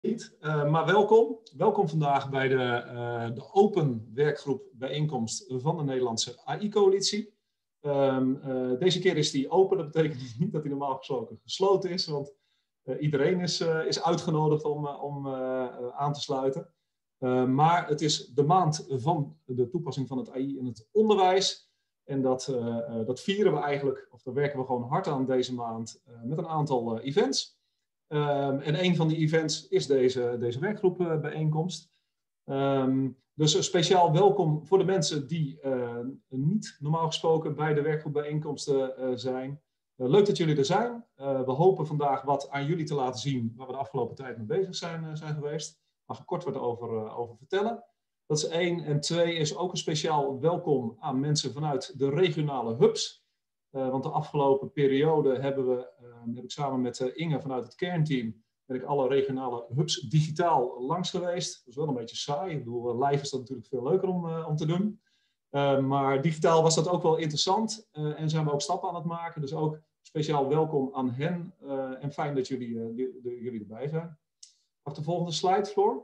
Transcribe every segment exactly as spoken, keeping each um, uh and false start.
niet. Uh, maar welkom. Welkom vandaag bij de, uh, de open werkgroep bijeenkomst van de Nederlandse A I-coalitie. Um, uh, deze keer is die open. Dat betekent niet dat die normaal gesproken gesloten is. Want uh, iedereen is, uh, is uitgenodigd om, uh, om uh, uh, aan te sluiten. Uh, maar het is de maand van de toepassing van het A I in het onderwijs. En dat, uh, uh, dat vieren we eigenlijk, of daar werken we gewoon hard aan deze maand uh, met een aantal uh, events. Um, en een van die events is deze, deze werkgroepbijeenkomst. Um, dus een speciaal welkom voor de mensen die uh, niet normaal gesproken bij de werkgroepbijeenkomsten uh, zijn. Uh, leuk dat jullie er zijn. Uh, we hopen vandaag wat aan jullie te laten zien waar we de afgelopen tijd mee bezig zijn, uh, zijn geweest. Daar mag ik kort wat over, uh, over vertellen. Dat is één. En twee is ook een speciaal welkom aan mensen vanuit de regionale hubs. Uh, want de afgelopen periode hebben we, uh, heb ik samen met uh, Inge vanuit het kernteam, ben ik alle regionale hubs digitaal langs geweest. Dat is wel een beetje saai. Ik bedoel, uh, live is dat natuurlijk veel leuker om, uh, om te doen. Uh, maar digitaal was dat ook wel interessant. Uh, en zijn we ook stappen aan het maken. Dus ook speciaal welkom aan hen. Uh, en fijn dat jullie, uh, die, de, jullie erbij zijn. Mag de volgende slide, Floor?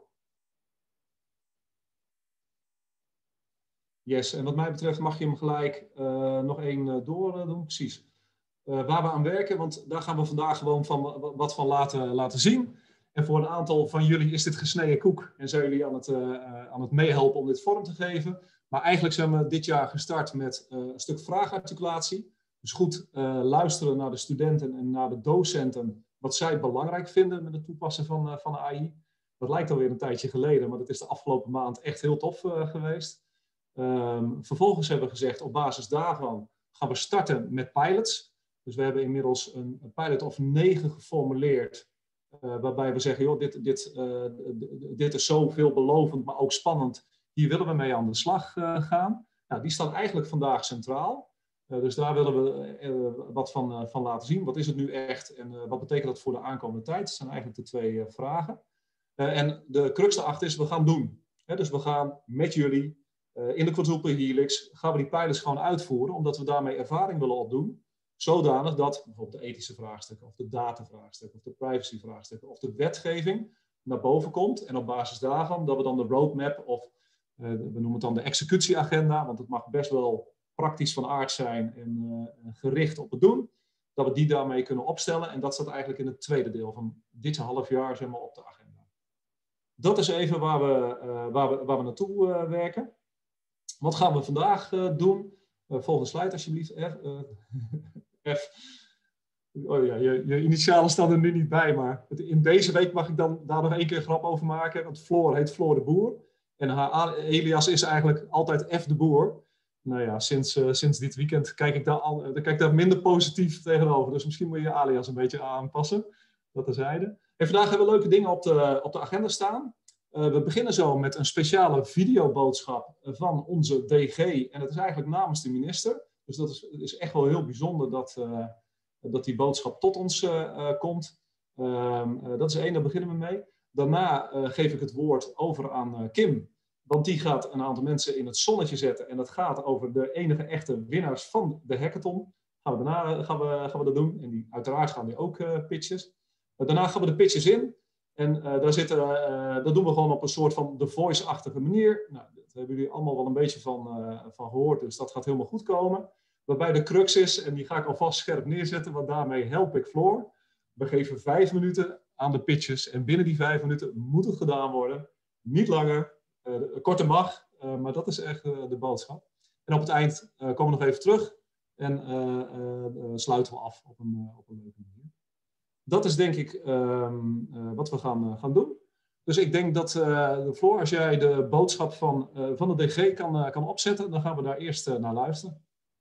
Yes, en wat mij betreft mag je hem gelijk uh, nog één uh, door uh, doen, precies. Uh, waar we aan werken, want daar gaan we vandaag gewoon van, wat van laten, laten zien. En voor een aantal van jullie is dit gesneden koek en zijn jullie aan het, uh, uh, aan het meehelpen om dit vorm te geven. Maar eigenlijk zijn we dit jaar gestart met uh, een stuk vraagarticulatie. Dus goed uh, luisteren naar de studenten en naar de docenten wat zij belangrijk vinden met het toepassen van, uh, van A I. Dat lijkt alweer een tijdje geleden, maar dat is de afgelopen maand echt heel tof uh, geweest. Um, vervolgens hebben we gezegd, op basis daarvan gaan we starten met pilots. Dus we hebben inmiddels een, een pilot of negen geformuleerd, uh, waarbij we zeggen, joh, dit, dit, uh, dit is zo veelbelovend, maar ook spannend. Hier willen we mee aan de slag uh, gaan. Nou, die staan eigenlijk vandaag centraal. Uh, dus daar willen we uh, wat van, uh, van laten zien. Wat is het nu echt en uh, wat betekent dat voor de aankomende tijd? Dat zijn eigenlijk de twee uh, vragen. Uh, en de crux daarachter is, we gaan doen. He, dus we gaan met jullie Uh, in de quadruple helix gaan we die pilots gewoon uitvoeren, omdat we daarmee ervaring willen opdoen, zodanig dat bijvoorbeeld de ethische vraagstukken, of de datavraagstukken, of de privacyvraagstukken, of de wetgeving naar boven komt. En op basis daarvan dat we dan de roadmap, of uh, we noemen het dan de executieagenda, want het mag best wel praktisch van aard zijn en uh, gericht op het doen, dat we die daarmee kunnen opstellen. En dat staat eigenlijk in het tweede deel van dit half jaar zeg maar, op de agenda. Dat is even waar we, uh, waar we, waar we naartoe uh, werken. Wat gaan we vandaag uh, doen? Uh, volgende slide alsjeblieft. F. Uh, F. Oh ja, je, je initialen staan er nu niet bij, maar in deze week mag ik dan daar nog één keer een grap over maken. Want Floor heet Floor de Boer. En haar alias is eigenlijk altijd F de Boer. Nou ja, sinds, uh, sinds dit weekend kijk ik, daar al, uh, kijk ik daar minder positief tegenover. Dus misschien moet je je alias een beetje aanpassen. Dat terzijde. En vandaag hebben we leuke dingen op de, op de agenda staan. Uh, we beginnen zo met een speciale videoboodschap van onze D G. En dat is eigenlijk namens de minister. Dus dat is, is echt wel heel bijzonder dat, uh, dat die boodschap tot ons uh, uh, komt. Um, uh, dat is één, daar beginnen we mee. Daarna uh, geef ik het woord over aan uh, Kim. Want die gaat een aantal mensen in het zonnetje zetten. En dat gaat over de enige echte winnaars van de hackathon. Gaan we daarna gaan we, gaan we dat doen. En die, uiteraard gaan die ook uh, pitches. Uh, daarna gaan we de pitches in. En uh, daar zitten, uh, dat doen we gewoon op een soort van The Voice-achtige manier. Nou, dat hebben jullie allemaal wel een beetje van, uh, van gehoord, dus dat gaat helemaal goed komen. Waarbij de crux is, en die ga ik alvast scherp neerzetten, want daarmee help ik Floor. We geven vijf minuten aan de pitches en binnen die vijf minuten moet het gedaan worden. Niet langer, uh, korter mag, uh, maar dat is echt uh, de boodschap. En op het eind uh, komen we nog even terug en uh, uh, uh, sluiten we af op een, uh, op een leuke manier. Dat is denk ik um, uh, wat we gaan, uh, gaan doen. Dus ik denk dat, uh, Floor, als jij de boodschap van, uh, van de D G kan, uh, kan opzetten, dan gaan we daar eerst uh, naar luisteren.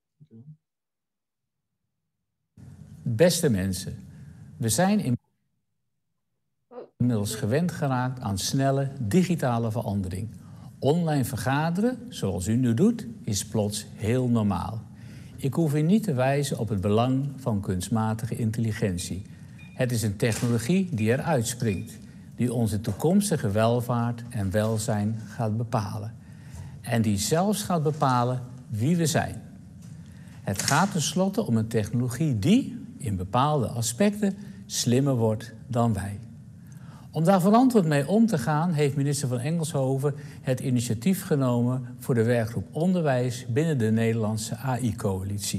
Beste mensen, we zijn inmiddels gewend geraakt aan snelle digitale verandering. Online vergaderen, zoals u nu doet, is plots heel normaal. Ik hoef u niet te wijzen op het belang van kunstmatige intelligentie. Het is een technologie die eruit springt, die onze toekomstige welvaart en welzijn gaat bepalen. En die zelfs gaat bepalen wie we zijn. Het gaat tenslotte om een technologie die, in bepaalde aspecten, slimmer wordt dan wij. Om daar verantwoord mee om te gaan heeft minister van Engelshoven het initiatief genomen voor de werkgroep onderwijs binnen de Nederlandse A I-coalitie.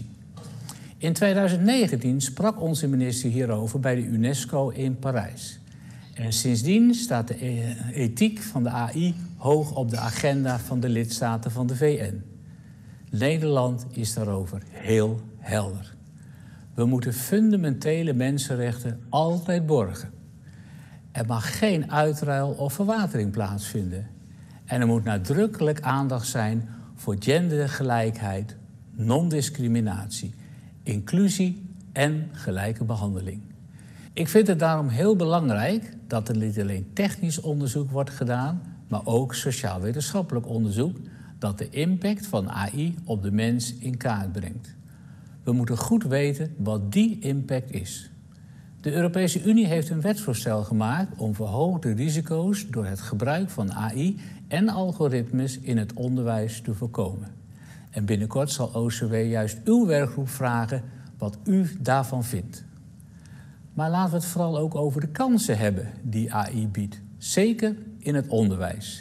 In tweeduizend negentien sprak onze minister hierover bij de UNESCO in Parijs. En sindsdien staat de ethiek van de A I hoog op de agenda van de lidstaten van de V N. Nederland is daarover heel helder. We moeten fundamentele mensenrechten altijd borgen. Er mag geen uitruil of verwatering plaatsvinden. En er moet nadrukkelijk aandacht zijn voor gendergelijkheid, non-discriminatie, inclusie en gelijke behandeling. Ik vind het daarom heel belangrijk dat er niet alleen technisch onderzoek wordt gedaan, maar ook sociaal-wetenschappelijk onderzoek dat de impact van A I op de mens in kaart brengt. We moeten goed weten wat die impact is. De Europese Unie heeft een wetsvoorstel gemaakt om verhoogde risico's door het gebruik van A I en algoritmes in het onderwijs te voorkomen. En binnenkort zal O C W juist uw werkgroep vragen wat u daarvan vindt. Maar laten we het vooral ook over de kansen hebben die A I biedt, zeker in het onderwijs.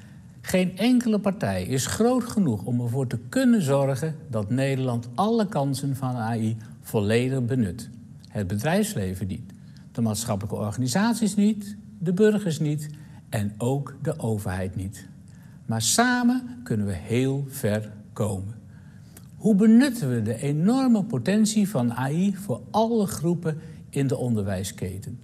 Geen enkele partij is groot genoeg om ervoor te kunnen zorgen dat Nederland alle kansen van A I volledig benut. Het bedrijfsleven niet, de maatschappelijke organisaties niet, de burgers niet en ook de overheid niet. Maar samen kunnen we heel ver komen. Hoe benutten we de enorme potentie van A I voor alle groepen in de onderwijsketen?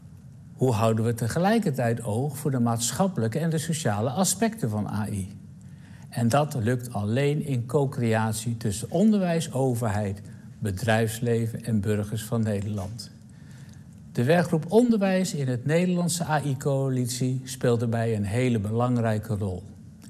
Hoe houden we tegelijkertijd oog voor de maatschappelijke en de sociale aspecten van A I? En dat lukt alleen in co-creatie tussen onderwijs, overheid, bedrijfsleven en burgers van Nederland. De werkgroep onderwijs in het Nederlandse A I-coalitie speelt daarbij een hele belangrijke rol.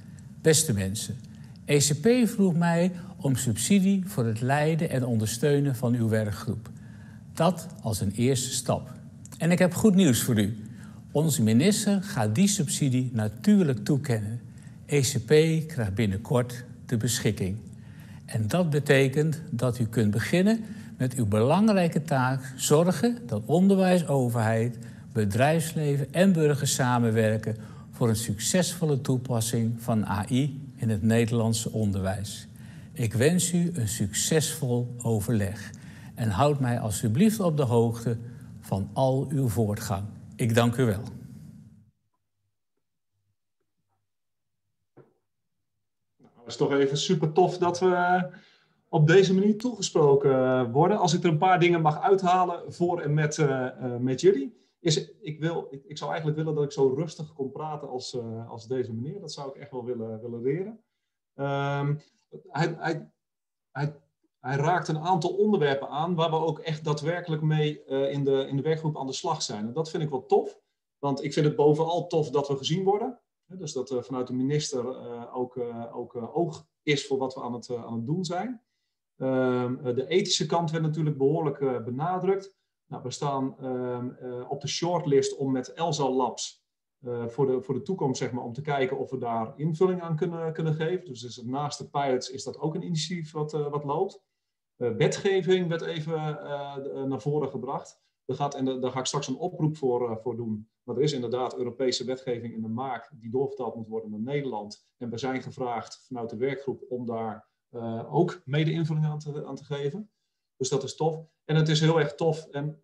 Beste mensen, E C P vroeg mij om subsidie voor het leiden en ondersteunen van uw werkgroep. Dat als een eerste stap. En ik heb goed nieuws voor u. Onze minister gaat die subsidie natuurlijk toekennen. E C P krijgt binnenkort de beschikking. En dat betekent dat u kunt beginnen met uw belangrijke taak zorgen dat onderwijs, overheid, bedrijfsleven en burgers samenwerken voor een succesvolle toepassing van A I in het Nederlandse onderwijs. Ik wens u een succesvol overleg en houd mij alstublieft op de hoogte van al uw voortgang. Ik dank u wel. Het is toch even super tof dat we op deze manier toegesproken worden. Als ik er een paar dingen mag uithalen voor en met, uh, uh, met jullie. Is, ik, wil, ik, ik zou eigenlijk willen dat ik zo rustig kon praten als, uh, als deze meneer. Dat zou ik echt wel willen, willen leren. Um, hij, hij, hij, hij raakt een aantal onderwerpen aan waar we ook echt daadwerkelijk mee uh, in, de, in de werkgroep aan de slag zijn. En dat vind ik wel tof. Want ik vind het bovenal tof dat we gezien worden. Dus dat er vanuit de minister uh, ook, uh, ook uh, oog is voor wat we aan het, uh, aan het doen zijn. Uh, de ethische kant werd natuurlijk behoorlijk uh, benadrukt. Nou, we staan uh, uh, op de shortlist om met Elsa Labs uh, voor, de, voor de toekomst, zeg maar, om te kijken of we daar invulling aan kunnen, kunnen geven. Dus, dus naast de pilots is dat ook een initiatief wat, uh, wat loopt. Uh, wetgeving werd even uh, naar voren gebracht. Daar, gaat, en daar ga ik straks een oproep voor, uh, voor doen. Maar er is inderdaad Europese wetgeving in de maak die doorvertaald moet worden naar Nederland. En we zijn gevraagd vanuit de werkgroep om daar uh, ook mede invulling aan te, aan te geven. Dus dat is tof. En het is heel erg tof. En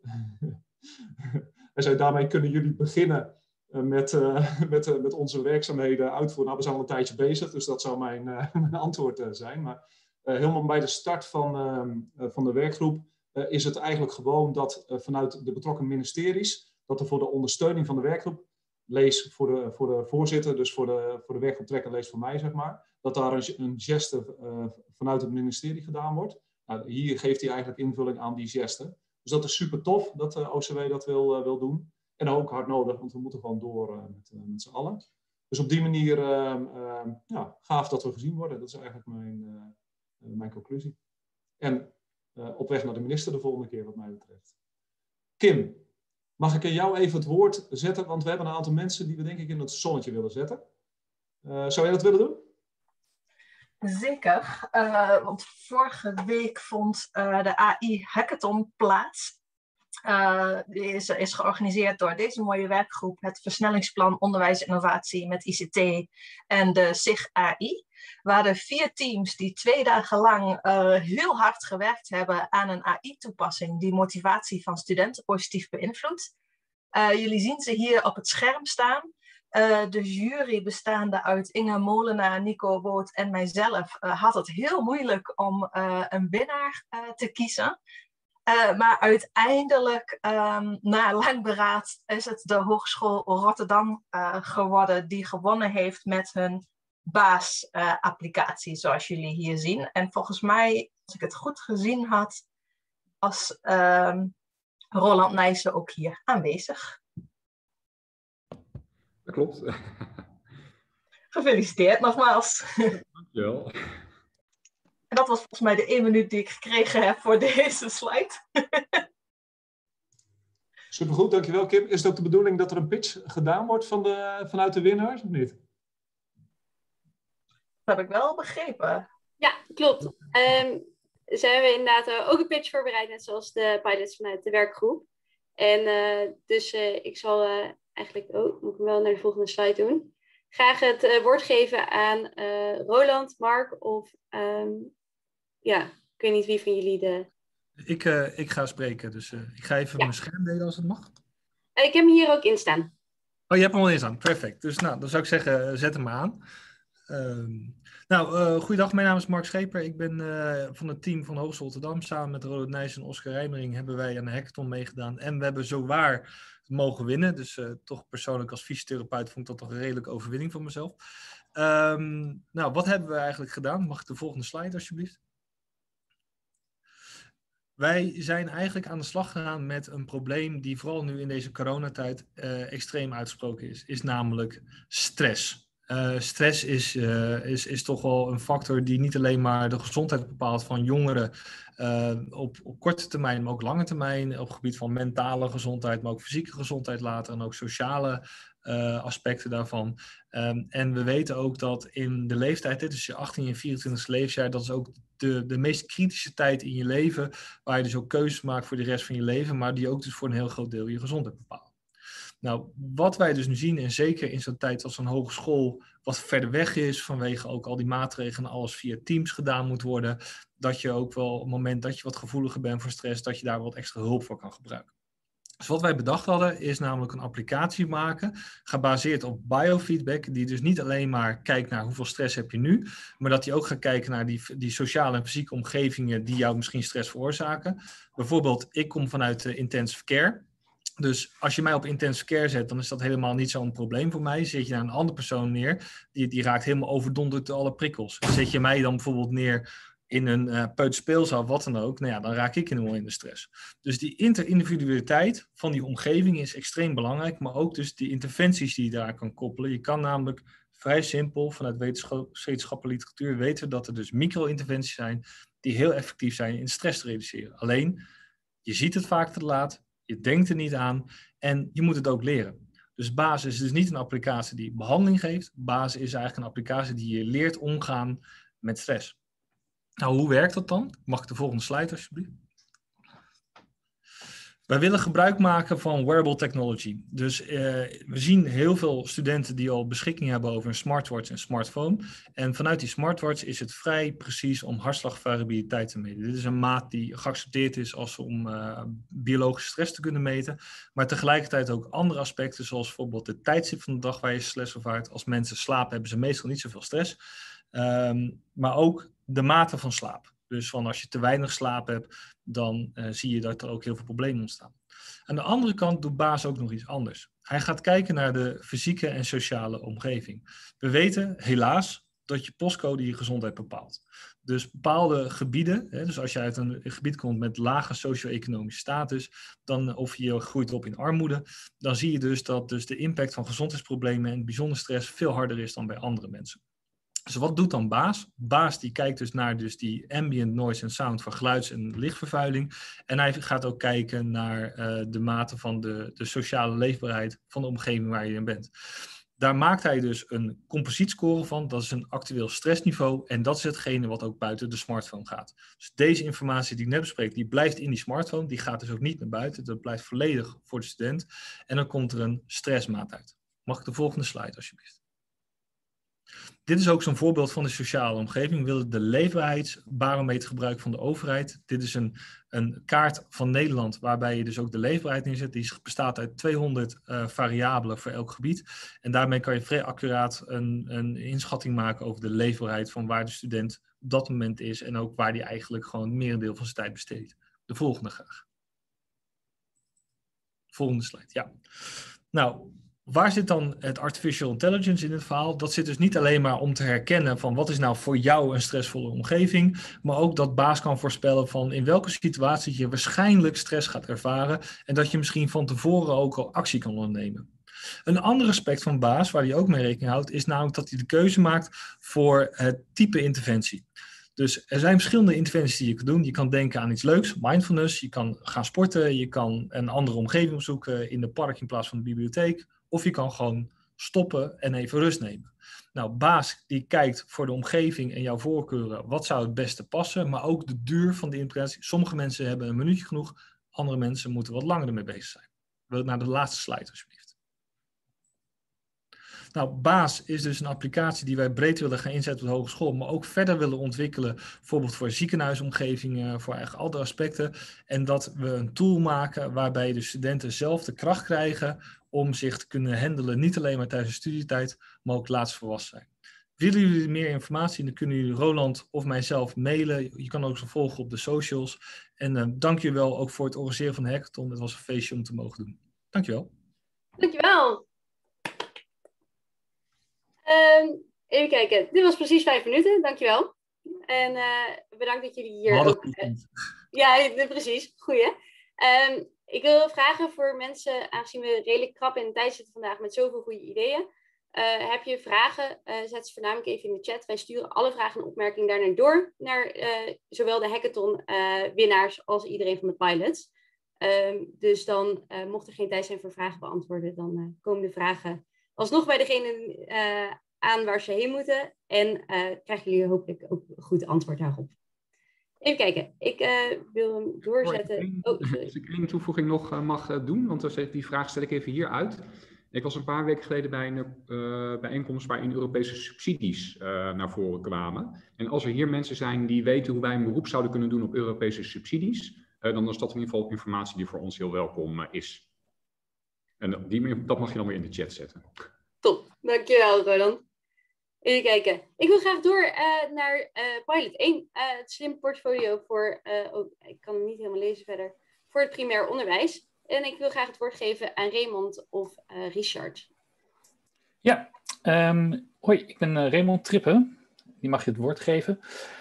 hij zei, daarmee kunnen jullie beginnen uh, met, uh, met, uh, met onze werkzaamheden uitvoeren. Nou, we zijn al een tijdje bezig, dus dat zou mijn, uh, mijn antwoord uh, zijn. Maar uh, helemaal bij de start van, uh, uh, van de werkgroep uh, is het eigenlijk gewoon dat uh, vanuit de betrokken ministeries, dat er voor de ondersteuning van de werkgroep, lees voor de, voor de voorzitter, dus voor de, voor de werkgroep trekken, lees voor mij, zeg maar, dat daar een, een geste uh, vanuit het ministerie gedaan wordt. Nou, hier geeft hij eigenlijk invulling aan die geste. Dus dat is super tof dat de O C W dat wil, uh, wil doen. En ook hard nodig, want we moeten gewoon door uh, met, uh, met z'n allen. Dus op die manier, uh, uh, ja, gaaf dat we gezien worden. Dat is eigenlijk mijn, uh, mijn conclusie. En uh, op weg naar de minister de volgende keer, wat mij betreft. Kim, mag ik jou even het woord zetten? Want we hebben een aantal mensen die we denk ik in het zonnetje willen zetten. Uh, zou jij dat willen doen? Zeker, uh, want vorige week vond uh, de A I Hackathon plaats. Uh, die is, is georganiseerd door deze mooie werkgroep, het Versnellingsplan Onderwijs en Innovatie met I C T en de S I G A I. Waar de vier teams die twee dagen lang uh, heel hard gewerkt hebben aan een A I-toepassing die motivatie van studenten positief beïnvloedt. Uh, jullie zien ze hier op het scherm staan. Uh, de jury bestaande uit Inge Molenaar, Nico Boot en mijzelf uh, had het heel moeilijk om uh, een winnaar uh, te kiezen. Uh, maar uiteindelijk, um, na lang beraad, is het de Hogeschool Rotterdam uh, geworden die gewonnen heeft met hun baas-applicatie, uh, zoals jullie hier zien. En volgens mij, als ik het goed gezien had, was uh, Roland Nijssen ook hier aanwezig. Dat klopt. Gefeliciteerd nogmaals. Dankjewel. En dat was volgens mij de één minuut die ik gekregen heb voor deze slide. Supergoed, dankjewel Kim. Is het ook de bedoeling dat er een pitch gedaan wordt van de, vanuit de winnaars of niet? Dat heb ik wel begrepen. Ja, klopt. Um, zijn we inderdaad uh, ook een pitch voorbereid, net zoals de pilots vanuit de werkgroep. En uh, dus uh, ik zal uh, eigenlijk, oh, moet ik wel naar de volgende slide doen. Graag het uh, woord geven aan uh, Roland, Mark of um, ja, ik weet niet wie van jullie de... Ik, uh, ik ga spreken, dus uh, ik ga even ja. mijn scherm delen als het mag. Uh, ik heb hem hier ook in staan. Oh, je hebt hem al in staan, perfect. Dus nou, dan zou ik zeggen, uh, zet hem maar aan. Um, nou, uh, goeiedag, mijn naam is Mark Scheper. Ik ben uh, van het team van de Hogeschool Rotterdam. Samen met Roland Nijssen en Oscar Rijmering hebben wij aan de hackathon meegedaan. En we hebben zowaar mogen winnen. Dus uh, toch persoonlijk als fysiotherapeut vond ik dat toch een redelijke overwinning van mezelf. Um, nou, wat hebben we eigenlijk gedaan? Mag ik de volgende slide alsjeblieft? Wij zijn eigenlijk aan de slag gegaan met een probleem die vooral nu in deze coronatijd uh, extreem uitgesproken is. Is namelijk stress. Uh, stress is, uh, is, is toch wel een factor die niet alleen maar de gezondheid bepaalt van jongeren uh, op, op korte termijn, maar ook lange termijn, op het gebied van mentale gezondheid, maar ook fysieke gezondheid later en ook sociale uh, aspecten daarvan. Um, en we weten ook dat in de leeftijd, hè, tussen je achttiende en vierentwintigste levensjaar, dat is ook de, de meest kritische tijd in je leven, waar je dus ook keuzes maakt voor de rest van je leven, maar die ook dus voor een heel groot deel je gezondheid bepaalt. Nou, wat wij dus nu zien, en zeker in zo'n tijd als een hogeschool wat verder weg is, vanwege ook al die maatregelen, alles via Teams gedaan moet worden, dat je ook wel op het moment dat je wat gevoeliger bent voor stress, dat je daar wat extra hulp voor kan gebruiken. Dus wat wij bedacht hadden, is namelijk een applicatie maken, gebaseerd op biofeedback, die dus niet alleen maar kijkt naar hoeveel stress heb je nu, maar dat die ook gaat kijken naar die, die sociale en fysieke omgevingen die jou misschien stress veroorzaken. Bijvoorbeeld, ik kom vanuit de intensive care. Dus als je mij op intensive care zet, dan is dat helemaal niet zo'n probleem voor mij. Zet je daar een andere persoon neer, die, die raakt helemaal overdonderd door alle prikkels. Zet je mij dan bijvoorbeeld neer in een uh, peuterspeelzaal, wat dan ook, nou ja, dan raak ik helemaal in de stress. Dus die interindividualiteit van die omgeving is extreem belangrijk, maar ook dus die interventies die je daar kan koppelen. Je kan namelijk vrij simpel, vanuit wetenschappelijke literatuur weten dat er dus micro-interventies zijn die heel effectief zijn in stress te reduceren. Alleen, je ziet het vaak te laat. Je denkt er niet aan en je moet het ook leren. Dus basis is dus niet een applicatie die behandeling geeft. Basis is eigenlijk een applicatie die je leert omgaan met stress. Nou, hoe werkt dat dan? Mag ik de volgende slide alsjeblieft? Wij willen gebruik maken van wearable technology. Dus uh, we zien heel veel studenten die al beschikking hebben over een smartwatch en smartphone. En vanuit die smartwatch is het vrij precies om hartslagvariabiliteit te meten. Dit is een maat die geaccepteerd is als om uh, biologische stress te kunnen meten. Maar tegelijkertijd ook andere aspecten, zoals bijvoorbeeld de tijdstip van de dag waar je stress ervaart. Als mensen slapen hebben ze meestal niet zoveel stress. Um, maar ook de mate van slaap. Dus van als je te weinig slaap hebt, dan uh, zie je dat er ook heel veel problemen ontstaan. Aan de andere kant doet Baas ook nog iets anders. Hij gaat kijken naar de fysieke en sociale omgeving. We weten helaas dat je postcode je gezondheid bepaalt. Dus bepaalde gebieden, hè, dus als je uit een gebied komt met lage socio-economische status, dan, of je groeit op in armoede, dan zie je dus dat dus de impact van gezondheidsproblemen en bijzonder stress veel harder is dan bij andere mensen. Dus wat doet dan Baas? Baas die kijkt dus naar dus die ambient noise en sound van geluids- en lichtvervuiling. En hij gaat ook kijken naar uh, de mate van de, de sociale leefbaarheid van de omgeving waar je in bent. Daar maakt hij dus een composietscore van. Dat is een actueel stressniveau. En dat is hetgene wat ook buiten de smartphone gaat. Dus deze informatie die ik net bespreek, die blijft in die smartphone. Die gaat dus ook niet naar buiten. Dat blijft volledig voor de student. En dan komt er een stressmaat uit. Mag ik de volgende slide alsjeblieft? Dit is ook zo'n voorbeeld van de sociale omgeving. We willen de leefbaarheidsbarometer gebruiken van de overheid. Dit is een, een kaart van Nederland waarbij je dus ook de leefbaarheid inzet. Die bestaat uit tweehonderd uh, variabelen voor elk gebied. En daarmee kan je vrij accuraat een, een inschatting maken over de leefbaarheid van waar de student op dat moment is. En ook waar die eigenlijk gewoon het merendeel van zijn tijd besteedt. De volgende graag. Volgende slide, ja. Nou, waar zit dan het artificial intelligence in het verhaal? Dat zit dus niet alleen maar om te herkennen van wat is nou voor jou een stressvolle omgeving, maar ook dat baas kan voorspellen van in welke situatie je waarschijnlijk stress gaat ervaren en dat je misschien van tevoren ook al actie kan ondernemen. Een ander aspect van baas, waar hij ook mee rekening houdt, is namelijk dat hij de keuze maakt voor het type interventie. Dus er zijn verschillende interventies die je kan doen. Je kan denken aan iets leuks, mindfulness. Je kan gaan sporten. Je kan een andere omgeving opzoeken in de park in plaats van de bibliotheek. Of je kan gewoon stoppen en even rust nemen. Nou, baas die kijkt voor de omgeving en jouw voorkeuren. Wat zou het beste passen? Maar ook de duur van de interventie. Sommige mensen hebben een minuutje genoeg. Andere mensen moeten wat langer ermee bezig zijn. Wil ik naar de laatste slide alsjeblieft. Nou, baas is dus een applicatie die wij breed willen gaan inzetten op de hogeschool, maar ook verder willen ontwikkelen, bijvoorbeeld voor ziekenhuisomgevingen, voor eigenlijk andere aspecten. En dat we een tool maken waarbij de studenten zelf de kracht krijgen om zich te kunnen handelen, niet alleen maar tijdens de studietijd, maar ook laatst volwassen zijn. Willen jullie meer informatie, dan kunnen jullie Roland of mijzelf mailen. Je kan ook zo volgen op de socials. En uh, dank je wel ook voor het organiseren van de hackathon. Het was een feestje om te mogen doen. Dank je wel. Dank je wel. Um, even kijken, dit was precies vijf minuten, dankjewel. En uh, bedankt dat jullie hier ook... Uh, ja, precies, goeie. Um, ik wil vragen voor mensen, aangezien we redelijk krap in de tijd zitten vandaag met zoveel goede ideeën. Uh, heb je vragen, uh, zet ze voornamelijk even in de chat. Wij sturen alle vragen en opmerkingen daarna door naar uh, zowel de hackathon uh, winnaars als iedereen van de pilots. Um, dus dan, uh, mocht er geen tijd zijn voor vragen beantwoorden, dan uh, komen de vragen alsnog bij degene uh, aan waar ze heen moeten. En uh, krijgen jullie hopelijk ook een goed antwoord daarop. Even kijken, ik uh, wil hem doorzetten. Oh, ik, als ik één toevoeging nog uh, mag uh, doen, want die vraag stel ik even hier uit. Ik was een paar weken geleden bij een uh, bijeenkomst waarin Europese subsidies uh, naar voren kwamen. En als er hier mensen zijn die weten hoe wij een beroep zouden kunnen doen op Europese subsidies, uh, dan is dat in ieder geval informatie die voor ons heel welkom uh, is. En die, dat mag je dan weer in de chat zetten. Top, dankjewel Roland. Even kijken. Ik wil graag door uh, naar uh, pilot één. Uh, het slim portfolio voor, uh, oh, ik kan hem niet helemaal lezen verder, voor het primair onderwijs. En ik wil graag het woord geven aan Raymond of uh, Richard. Ja, um, hoi, ik ben uh, Raymond Trippe. Die mag je het woord geven.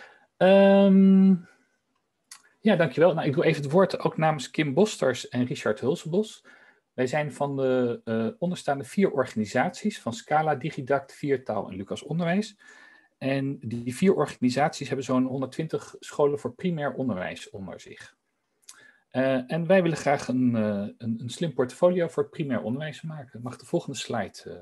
Um, ja, dankjewel. Nou, ik doe even het woord ook namens Kim Bosters en Richard Hulsebos. Wij zijn van de uh, onderstaande vier organisaties van Scala, Digidact, Viertaal en Lucas Onderwijs. En die vier organisaties hebben zo'n honderdtwintig scholen voor primair onderwijs onder zich. Uh, en wij willen graag een, uh, een, een slim portfolio voor het primair onderwijs maken. Mag de volgende slide? Uh...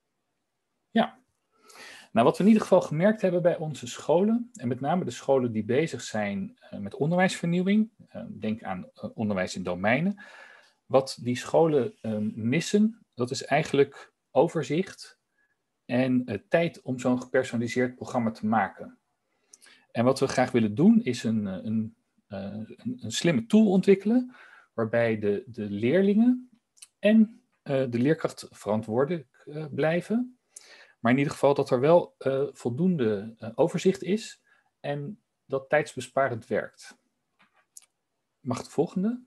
Ja. Nou, wat we in ieder geval gemerkt hebben bij onze scholen, en met name de scholen die bezig zijn uh, met onderwijsvernieuwing, uh, denk aan uh, onderwijs in domeinen. Wat die scholen uh, missen, dat is eigenlijk overzicht en uh, tijd om zo'n gepersonaliseerd programma te maken. En wat we graag willen doen is een, een, uh, een, een slimme tool ontwikkelen, waarbij de, de leerlingen en uh, de leerkracht verantwoordelijk uh, blijven. Maar in ieder geval dat er wel uh, voldoende uh, overzicht is en dat tijdsbesparend werkt. Mag de volgende?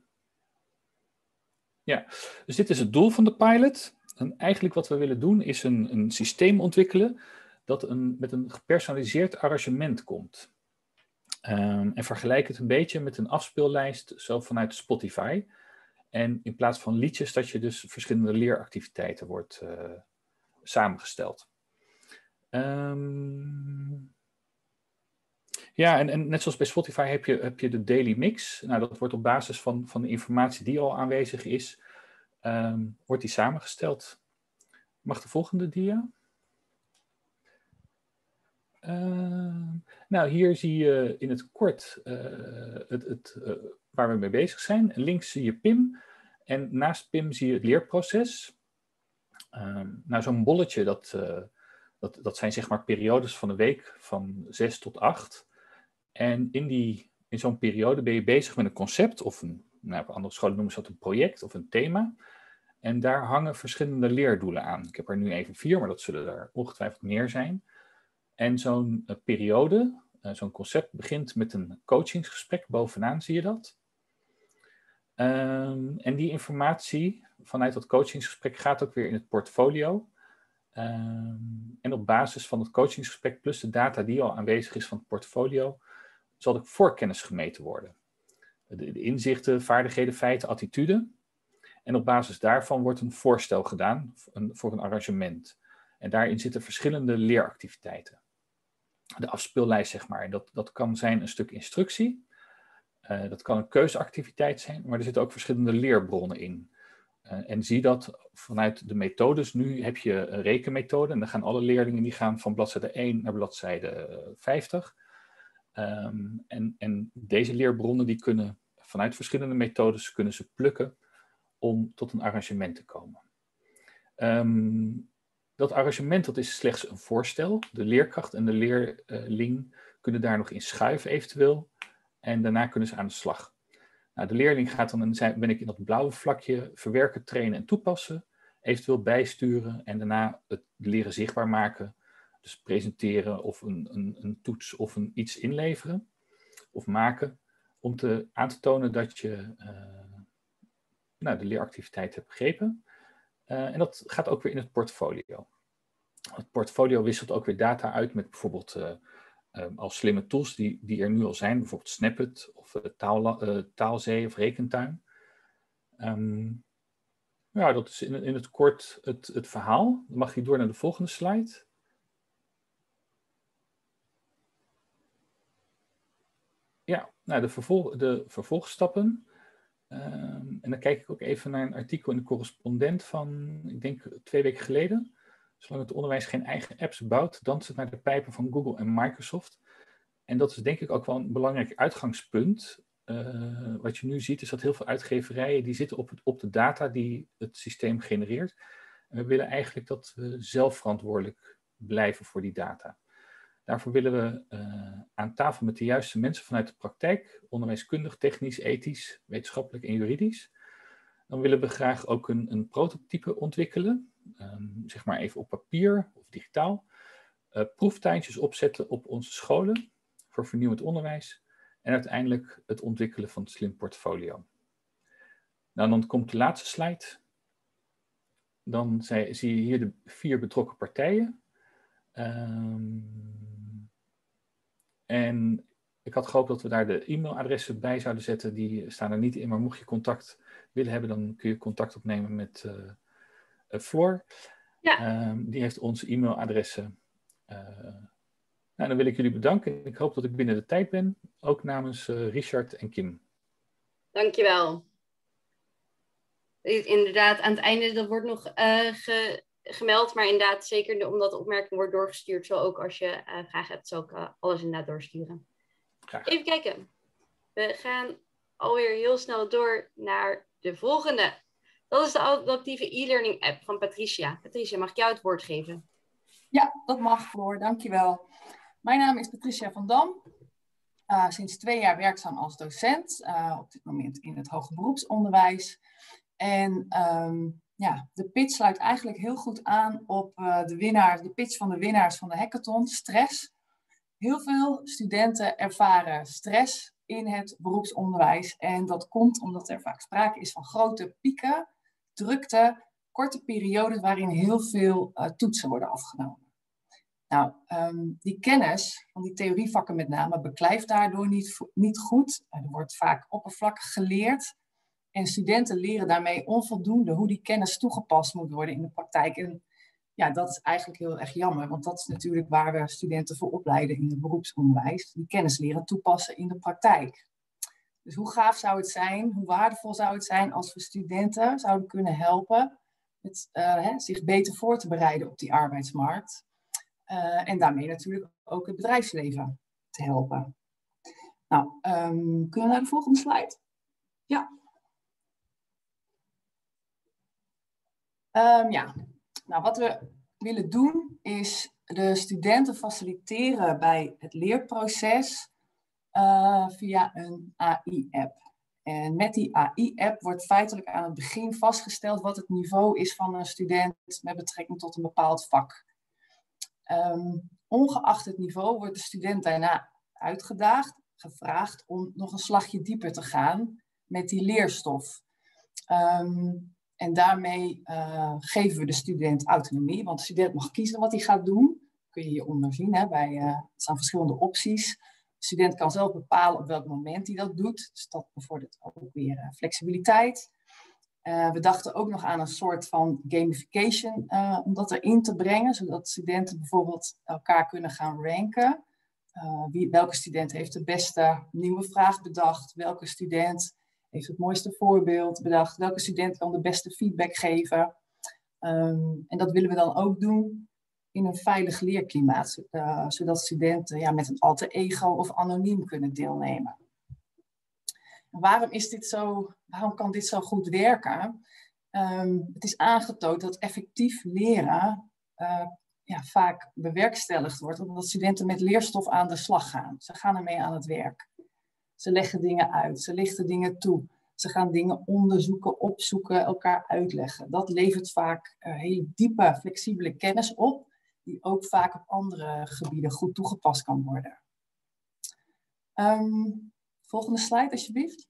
Ja, dus dit is het doel van de pilot. En eigenlijk wat we willen doen is een, een systeem ontwikkelen dat een, met een gepersonaliseerd arrangement komt. Um, en vergelijk het een beetje met een afspeellijst zo vanuit Spotify. En in plaats van liedjes dat je dus verschillende leeractiviteiten wordt uh, samengesteld. Um, Ja, en, en net zoals bij Spotify heb je, heb je de daily mix. Nou, dat wordt op basis van, van de informatie die al aanwezig is, um, wordt die samengesteld. Mag de volgende dia? Uh, nou, hier zie je in het kort uh, het, het, uh, waar we mee bezig zijn. Links zie je P I M en naast P I M zie je het leerproces. Uh, nou, zo'n bolletje, dat, uh, dat, dat zijn zeg maar periodes van de week van zes tot acht. En in, die, in zo'n periode ben je bezig met een concept of een, nou, op andere scholen noemen ze dat een project of een thema. En daar hangen verschillende leerdoelen aan. Ik heb er nu even vier, maar dat zullen er ongetwijfeld meer zijn. En zo'n uh, periode, uh, zo'n concept begint met een coachingsgesprek. Bovenaan zie je dat. Um, en die informatie vanuit dat coachingsgesprek gaat ook weer in het portfolio. Um, en op basis van het coachingsgesprek plus de data die al aanwezig is van het portfolio, zal de voorkennis gemeten worden. De, de inzichten, vaardigheden, feiten, attitude. En op basis daarvan wordt een voorstel gedaan een, voor een arrangement. En daarin zitten verschillende leeractiviteiten. De afspeellijst, zeg maar. Dat, dat kan zijn een stuk instructie. Uh, dat kan een keuzeactiviteit zijn, maar er zitten ook verschillende leerbronnen in. Uh, en zie dat vanuit de methodes. Nu heb je een rekenmethode en dan gaan alle leerlingen die gaan van bladzijde één naar bladzijde vijftig. Um, en, en deze leerbronnen die kunnen vanuit verschillende methodes kunnen ze plukken om tot een arrangement te komen. Um, dat arrangement dat is slechts een voorstel. De leerkracht en de leerling kunnen daar nog in schuiven eventueel. En daarna kunnen ze aan de slag. Nou, de leerling gaat dan, en dan ben ik in dat blauwe vlakje, verwerken, trainen en toepassen. Eventueel bijsturen en daarna het leren zichtbaar maken. Dus presenteren of een, een, een toets of een iets inleveren of maken. Om te, aan te tonen dat je uh, nou, de leeractiviteit hebt begrepen. Uh, en dat gaat ook weer in het portfolio. Het portfolio wisselt ook weer data uit met bijvoorbeeld uh, uh, als slimme tools die, die er nu al zijn. Bijvoorbeeld Snapit of uh, taal, uh, Taalzee of Rekentuin. Um, ja, dat is in, in het kort het, het verhaal. Dan mag je door naar de volgende slide. Ja, nou de, vervolg, de vervolgstappen. Um, en dan kijk ik ook even naar een artikel in de Correspondent van, ik denk, twee weken geleden. Zolang het onderwijs geen eigen apps bouwt, danst het naar de pijpen van Google en Microsoft. En dat is denk ik ook wel een belangrijk uitgangspunt. Uh, wat je nu ziet is dat heel veel uitgeverijen die zitten op, het, op de data die het systeem genereert. En we willen eigenlijk dat we zelf verantwoordelijk blijven voor die data. Daarvoor willen we uh, aan tafel met de juiste mensen vanuit de praktijk, onderwijskundig, technisch, ethisch, wetenschappelijk en juridisch. Dan willen we graag ook een, een prototype ontwikkelen, um, zeg maar even op papier of digitaal. Uh, proeftuintjes opzetten op onze scholen voor vernieuwend onderwijs. En uiteindelijk het ontwikkelen van het slim portfolio. Nou, dan komt de laatste slide. Dan zie je hier de vier betrokken partijen. Um, En ik had gehoopt dat we daar de e-mailadressen bij zouden zetten. Die staan er niet in, maar mocht je contact willen hebben, dan kun je contact opnemen met uh, uh, Floor. Ja. Um, die heeft onze e-mailadressen. Uh, nou, dan wil ik jullie bedanken. Ik hoop dat ik binnen de tijd ben. Ook namens uh, Richard en Kim. Dankjewel. Inderdaad, aan het einde, dat wordt nog uh, ge... gemeld, maar inderdaad, zeker omdat de opmerking wordt doorgestuurd, zo ook als je uh, vragen hebt, zal ik uh, alles inderdaad doorsturen. Graag. Even kijken. We gaan alweer heel snel door naar de volgende. Dat is de adaptieve e-learning app van Patricia. Patricia, mag ik jou het woord geven? Ja, dat mag, Floor. Dankjewel. Mijn naam is Patricia van Dam. Uh, sinds twee jaar werkzaam als docent. Uh, op dit moment in het hoger beroepsonderwijs. En um, ja, de pitch sluit eigenlijk heel goed aan op uh, de, winnaar, de pitch van de winnaars van de hackathon, stress. Heel veel studenten ervaren stress in het beroepsonderwijs. En dat komt omdat er vaak sprake is van grote pieken, drukte, korte periodes waarin heel veel uh, toetsen worden afgenomen. Nou, um, die kennis van die theorievakken met name beklijft daardoor niet, niet goed. Er wordt vaak oppervlakkig geleerd. En studenten leren daarmee onvoldoende hoe die kennis toegepast moet worden in de praktijk. En ja, dat is eigenlijk heel erg jammer, want dat is natuurlijk waar we studenten voor opleiden in het beroepsonderwijs. Die kennis leren toepassen in de praktijk. Dus hoe gaaf zou het zijn, hoe waardevol zou het zijn als we studenten zouden kunnen helpen het, uh, hè, zich beter voor te bereiden op die arbeidsmarkt. Uh, en daarmee natuurlijk ook het bedrijfsleven te helpen. Nou, um, kunnen we naar de volgende slide? Ja. Um, ja, nou wat we willen doen is de studenten faciliteren bij het leerproces uh, via een A I-app. En met die A I-app wordt feitelijk aan het begin vastgesteld wat het niveau is van een student met betrekking tot een bepaald vak. Um, ongeacht het niveau wordt de student daarna uitgedaagd, gevraagd om nog een slagje dieper te gaan met die leerstof. Um, en daarmee uh, geven we de student autonomie, want de student mag kiezen wat hij gaat doen. Kun je hieronder zien, hè, bij, uh, er staan verschillende opties. De student kan zelf bepalen op welk moment hij dat doet. Dus dat bevordert ook weer uh, flexibiliteit. Uh, we dachten ook nog aan een soort van gamification uh, om dat erin te brengen, zodat studenten bijvoorbeeld elkaar kunnen gaan ranken. Uh, wie, welke student heeft de beste nieuwe vraag bedacht? Welke student heeft het mooiste voorbeeld bedacht? Welke student kan de beste feedback geven? Um, en dat willen we dan ook doen in een veilig leerklimaat, uh, zodat studenten ja, met een alter ego of anoniem kunnen deelnemen. Waarom is dit zo, waarom kan dit zo goed werken? Um, het is aangetoond dat effectief leren uh, ja, vaak bewerkstelligd wordt, omdat studenten met leerstof aan de slag gaan. Ze gaan ermee aan het werk. Ze leggen dingen uit, ze lichten dingen toe. Ze gaan dingen onderzoeken, opzoeken, elkaar uitleggen. Dat levert vaak uh, hele diepe, flexibele kennis op, die ook vaak op andere gebieden goed toegepast kan worden. Um, volgende slide, alsjeblieft.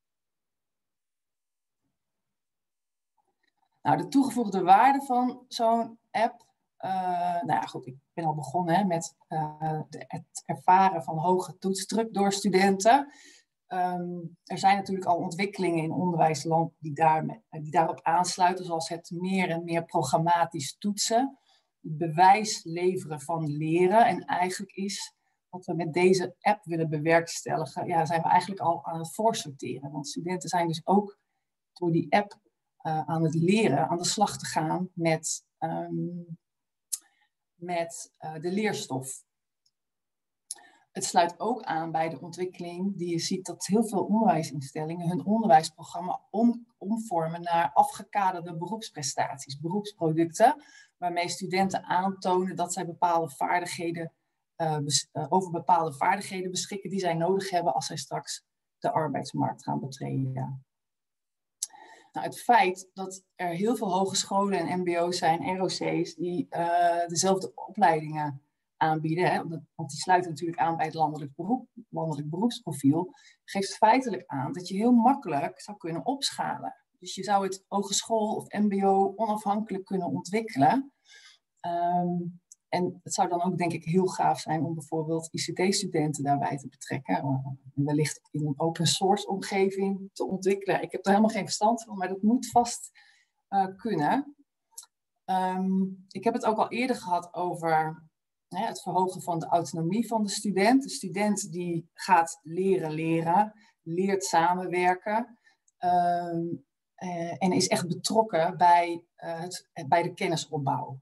Nou, de toegevoegde waarde van zo'n app. Uh, nou ja, goed, ik ben al begonnen hè, met uh, de, het ervaren van hoge toetsdruk door studenten. Um, er zijn natuurlijk al ontwikkelingen in onderwijsland die, daar, die daarop aansluiten, zoals het meer en meer programmatisch toetsen, bewijs leveren van leren. En eigenlijk is wat we met deze app willen bewerkstelligen, ja, zijn we eigenlijk al aan het voorsorteren. Want studenten zijn dus ook door die app uh, aan het leren, aan de slag te gaan met, um, met uh, de leerstof. Het sluit ook aan bij de ontwikkeling die je ziet dat heel veel onderwijsinstellingen hun onderwijsprogramma om, omvormen naar afgekaderde beroepsprestaties, beroepsproducten, waarmee studenten aantonen dat zij bepaalde vaardigheden, uh, bes, uh, over bepaalde vaardigheden beschikken die zij nodig hebben als zij straks de arbeidsmarkt gaan betreden. Nou, het feit dat er heel veel hogescholen en mbo's zijn, R O C's, die uh, dezelfde opleidingen aanbieden, hè, want die sluiten natuurlijk aan bij het landelijk, beroep, landelijk beroepsprofiel, geeft feitelijk aan dat je heel makkelijk zou kunnen opschalen. Dus je zou het hogeschool of mbo onafhankelijk kunnen ontwikkelen. Um, en het zou dan ook denk ik heel gaaf zijn om bijvoorbeeld I C T-studenten daarbij te betrekken. Uh, wellicht in een open source omgeving te ontwikkelen. Ik heb er helemaal geen verstand van, maar dat moet vast uh, kunnen. Um, ik heb het ook al eerder gehad over hè, het verhogen van de autonomie van de student. De student die gaat leren leren, leert samenwerken. Um, uh, en is echt betrokken bij, uh, het, bij de kennisopbouw.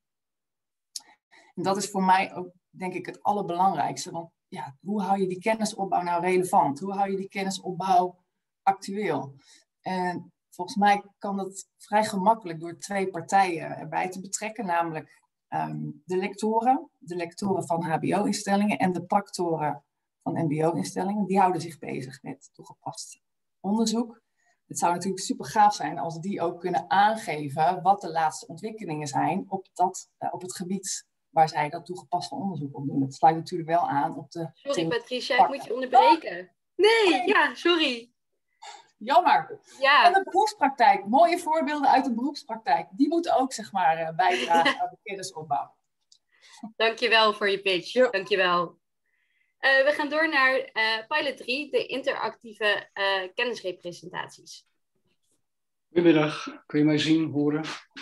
En dat is voor mij ook, denk ik, het allerbelangrijkste. Want ja, hoe hou je die kennisopbouw nou relevant? Hoe hou je die kennisopbouw actueel? En volgens mij kan dat vrij gemakkelijk door twee partijen erbij te betrekken. Namelijk um, de lectoren, de lectoren van H B O-instellingen en de practoren van M B O-instellingen. Die houden zich bezig met toegepast onderzoek. Het zou natuurlijk super gaaf zijn als die ook kunnen aangeven wat de laatste ontwikkelingen zijn op, dat, uh, op het gebied waar zij dat toegepaste onderzoek op doen. Dat sluit natuurlijk wel aan op de... Sorry Patricia, ik moet je onderbreken. Nee, ja, sorry. Jammer. Ja. En de beroepspraktijk. Mooie voorbeelden uit de beroepspraktijk. Die moeten ook, zeg maar, bijdragen aan de kennisopbouw. Dankjewel voor je pitch. Ja. Dankjewel. Uh, we gaan door naar uh, pilot drie, de interactieve uh, kennisrepresentaties. Goedemiddag. Kun je mij zien, horen?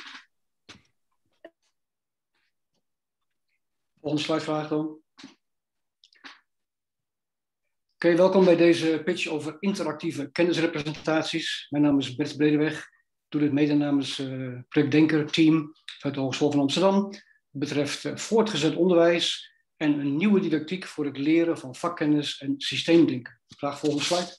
Volgende slidevraag dan. Oké, okay, welkom bij deze pitch over interactieve kennisrepresentaties. Mijn naam is Bert Bredeweg, doe dit mede namens het uh, Project Denker team uit de Hogeschool van Amsterdam. Het betreft uh, voortgezet onderwijs en een nieuwe didactiek voor het leren van vakkennis en systeemdenken. Graag volgende slide.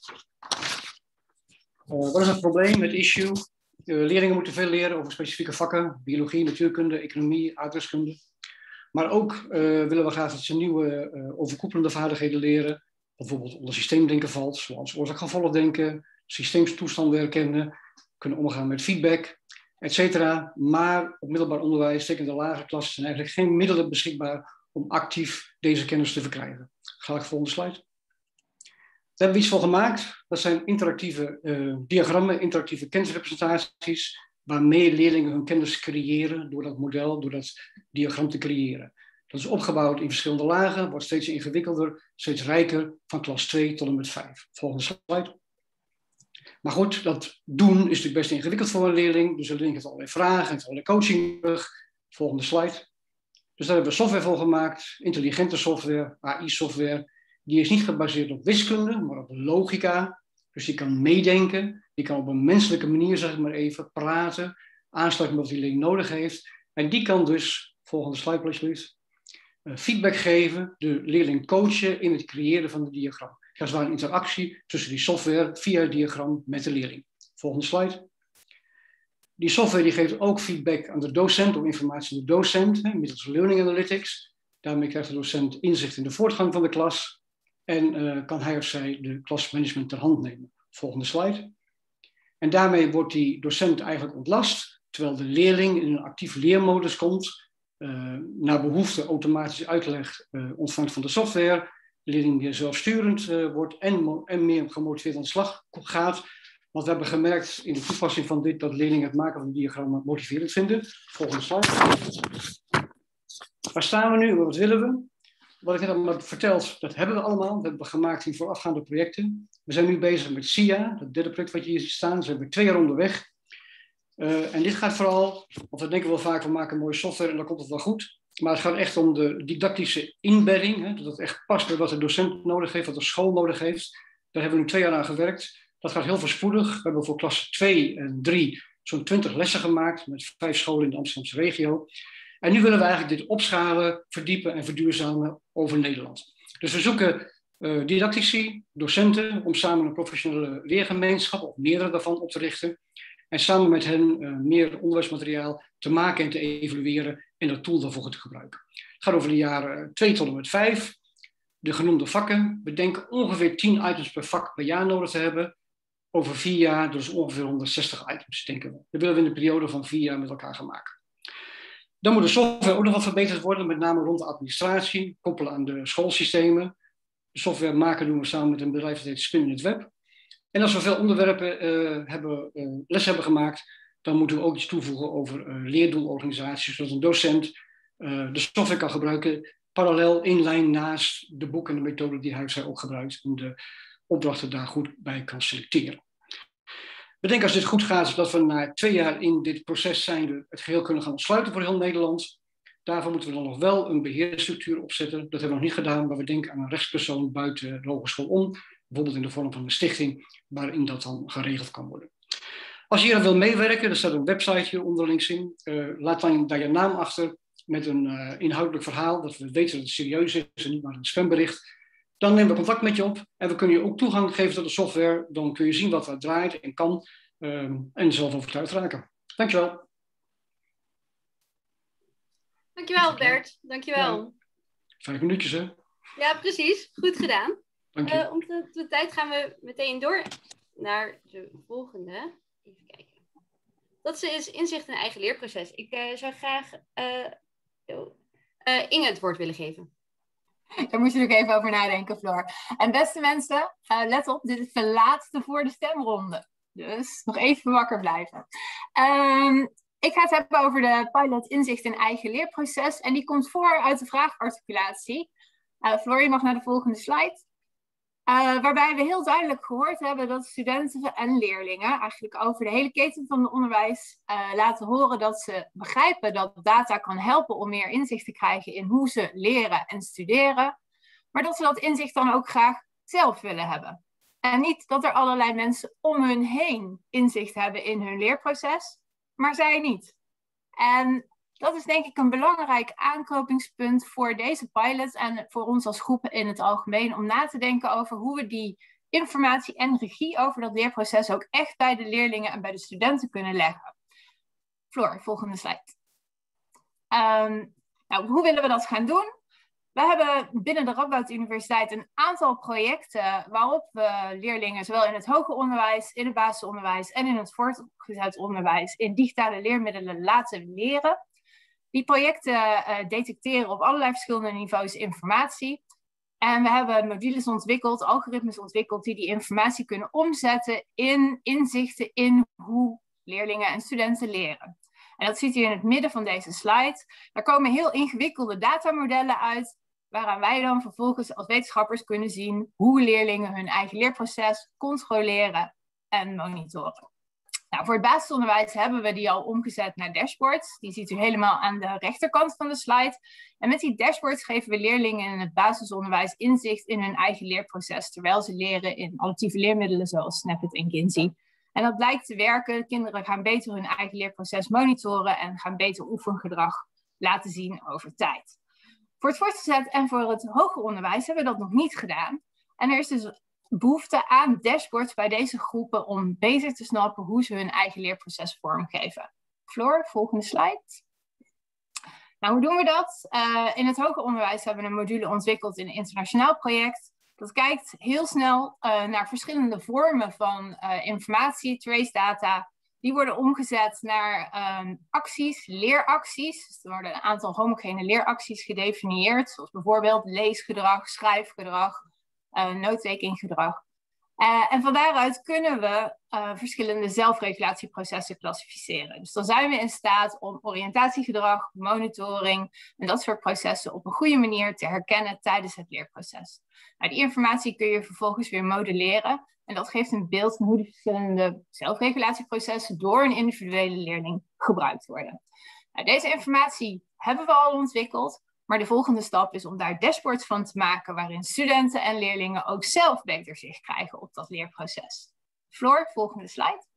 Uh, wat is het probleem, het issue? Uh, leerlingen moeten veel leren over specifieke vakken, biologie, natuurkunde, economie, aardrijkskunde. Maar ook uh, willen we graag dat ze nieuwe uh, overkoepelende vaardigheden leren. Bijvoorbeeld onder systeemdenken valt, zoals oorzaak-gevolgdenken, systeemstoestanden herkennen, kunnen omgaan met feedback, et cetera. Maar op middelbaar onderwijs, zeker in de lagere klassen, zijn eigenlijk geen middelen beschikbaar om actief deze kennis te verkrijgen. Ga ik volgende slide. Daar hebben we iets van gemaakt. Dat zijn interactieve uh, diagrammen, interactieve kennisrepresentaties, waarmee leerlingen hun kennis creëren door dat model, door dat diagram te creëren. Dat is opgebouwd in verschillende lagen, wordt steeds ingewikkelder, steeds rijker, van klas twee tot en met vijf. Volgende slide. Maar goed, dat doen is natuurlijk best ingewikkeld voor een leerling. Dus de leerling heeft allerlei vragen, heeft allerlei coaching terug. Volgende slide. Dus daar hebben we software voor gemaakt, intelligente software, A I-software. Die is niet gebaseerd op wiskunde, maar op logica. Dus die kan meedenken, die kan op een menselijke manier, zeg ik maar even, praten, aansluiten met wat die leerling nodig heeft. En die kan dus, volgende slide alsjeblieft, uh, feedback geven, de leerling coachen in het creëren van het diagram. Dat is waar een interactie tussen die software via het diagram met de leerling. Volgende slide. Die software die geeft ook feedback aan de docent, of informatie aan de docent, hè, middels Learning Analytics. Daarmee krijgt de docent inzicht in de voortgang van de klas. En uh, kan hij of zij de klasmanagement ter hand nemen. Volgende slide. En daarmee wordt die docent eigenlijk ontlast, terwijl de leerling in een actief leermodus komt, uh, naar behoefte automatisch uitleg uh, ontvangt van de software, de leerling meer zelfsturend uh, wordt en, en meer gemotiveerd aan de slag gaat. Want we hebben gemerkt in de toepassing van dit dat leerlingen het maken van diagrammen motiverend vinden. Volgende slide. Waar staan we nu? Wat willen we? Wat ik net allemaal heb verteld, dat hebben we allemaal. Dat hebben we gemaakt in voorafgaande projecten. We zijn nu bezig met S I A, het derde project wat je hier ziet staan. Dus we hebben twee jaar onderweg. Uh, en dit gaat vooral, want we denken wel vaak, we maken mooie software en dan komt het wel goed. Maar het gaat echt om de didactische inbedding. Hè, dat het echt past bij wat de docent nodig heeft, wat de school nodig heeft. Daar hebben we nu twee jaar aan gewerkt. Dat gaat heel voorspoedig. We hebben voor klasse twee en drie zo'n twintig lessen gemaakt met vijf scholen in de Amsterdamse regio. En nu willen we eigenlijk dit opschalen, verdiepen en verduurzamen over Nederland. Dus we zoeken uh, didactici, docenten, om samen een professionele leergemeenschap, of meerdere daarvan, op te richten. En samen met hen uh, meer onderwijsmateriaal te maken en te evalueren en dat tool daarvoor te gebruiken. Het gaat over de jaren twee tot en met vijf. De genoemde vakken. We denken ongeveer tien items per vak per jaar nodig te hebben. Over vier jaar, dus ongeveer honderdzestig items, denken we. Dat willen we in de periode van vier jaar met elkaar gaan maken. Dan moet de software ook nog wat verbeterd worden, met name rond de administratie, koppelen aan de schoolsystemen. De software maken doen we samen met een bedrijf dat heet Spin in het Web. En als we veel onderwerpen uh, hebben, uh, les hebben gemaakt, dan moeten we ook iets toevoegen over uh, leerdoelorganisaties, zodat een docent uh, de software kan gebruiken, parallel in lijn naast de boeken en de methode die hij of zij ook gebruikt, en de opdrachten daar goed bij kan selecteren. We denken als dit goed gaat, dat we na twee jaar in dit proces zijnde het geheel kunnen gaan ontsluiten voor heel Nederland. Daarvoor moeten we dan nog wel een beheerstructuur opzetten. Dat hebben we nog niet gedaan, maar we denken aan een rechtspersoon buiten de hogeschool om. Bijvoorbeeld in de vorm van een stichting, waarin dat dan geregeld kan worden. Als je hier wil meewerken, er staat een website hier onder links in. Uh, laat dan daar je naam achter met een uh, inhoudelijk verhaal, dat we weten dat het serieus is en niet maar een spambericht. Dan nemen we contact met je op en we kunnen je ook toegang geven tot de software. Dan kun je zien wat er draait en kan um, en zelf overtuigd raken. Dankjewel. Dankjewel Bert, dankjewel. Ja, vijf minuutjes hè? Ja, precies. Goed gedaan. Dank je. Uh, om de, de tijd gaan we meteen door naar de volgende. Even kijken. Dat is inzicht in eigen leerproces. Ik uh, zou graag uh, uh, Inge het woord willen geven. Daar moet je ook even over nadenken, Floor. En beste mensen, uh, let op, dit is de laatste voor de stemronde. Dus nog even wakker blijven. Um, ik ga het hebben over de pilot inzicht in eigen leerproces. En die komt voor uit de vraagarticulatie. Uh, Floor, je mag naar de volgende slide. Uh, waarbij we heel duidelijk gehoord hebben dat studenten en leerlingen eigenlijk over de hele keten van het onderwijs uh, laten horen dat ze begrijpen dat data kan helpen om meer inzicht te krijgen in hoe ze leren en studeren. Maar dat ze dat inzicht dan ook graag zelf willen hebben. En niet dat er allerlei mensen om hun heen inzicht hebben in hun leerproces, maar zij niet. En dat is denk ik een belangrijk aanknopingspunt voor deze pilot en voor ons als groep in het algemeen, om na te denken over hoe we die informatie en regie over dat leerproces ook echt bij de leerlingen en bij de studenten kunnen leggen. Floor, volgende slide. Um, nou, hoe willen we dat gaan doen? We hebben binnen de Radboud Universiteit een aantal projecten waarop we leerlingen zowel in het hoger onderwijs, in het basisonderwijs en in het voortgezet onderwijs in digitale leermiddelen laten leren. Die projecten uh, detecteren op allerlei verschillende niveaus informatie. En we hebben modules ontwikkeld, algoritmes ontwikkeld die die informatie kunnen omzetten in inzichten in hoe leerlingen en studenten leren. En dat ziet u in het midden van deze slide. Daar komen heel ingewikkelde datamodellen uit, waaraan wij dan vervolgens als wetenschappers kunnen zien hoe leerlingen hun eigen leerproces controleren en monitoren. Nou, voor het basisonderwijs hebben we die al omgezet naar dashboards. Die ziet u helemaal aan de rechterkant van de slide. En met die dashboards geven we leerlingen in het basisonderwijs inzicht in hun eigen leerproces, terwijl ze leren in auditieve leermiddelen zoals Snapit en Kinsey. En dat blijkt te werken. Kinderen gaan beter hun eigen leerproces monitoren en gaan beter oefengedrag laten zien over tijd. Voor het voortgezet en voor het hoger onderwijs hebben we dat nog niet gedaan. En er is dus behoefte aan dashboards bij deze groepen om beter te snappen hoe ze hun eigen leerproces vormgeven. Floor, volgende slide. Nou, hoe doen we dat? Uh, in het hoger onderwijs hebben we een module ontwikkeld in een internationaal project. Dat kijkt heel snel uh, naar verschillende vormen van uh, informatie, trace data. Die worden omgezet naar um, acties, leeracties. Dus er worden een aantal homogene leeracties gedefinieerd, zoals bijvoorbeeld leesgedrag, schrijfgedrag, uh, notetakinggedrag. Uh, en van daaruit kunnen we uh, verschillende zelfregulatieprocessen klassificeren. Dus dan zijn we in staat om oriëntatiegedrag, monitoring en dat soort processen op een goede manier te herkennen tijdens het leerproces. Nou, die informatie kun je vervolgens weer modelleren. En dat geeft een beeld van hoe die verschillende zelfregulatieprocessen door een individuele leerling gebruikt worden. Nou, deze informatie hebben we al ontwikkeld. Maar de volgende stap is om daar dashboards van te maken waarin studenten en leerlingen ook zelf beter zicht krijgen op dat leerproces. Floor, volgende slide.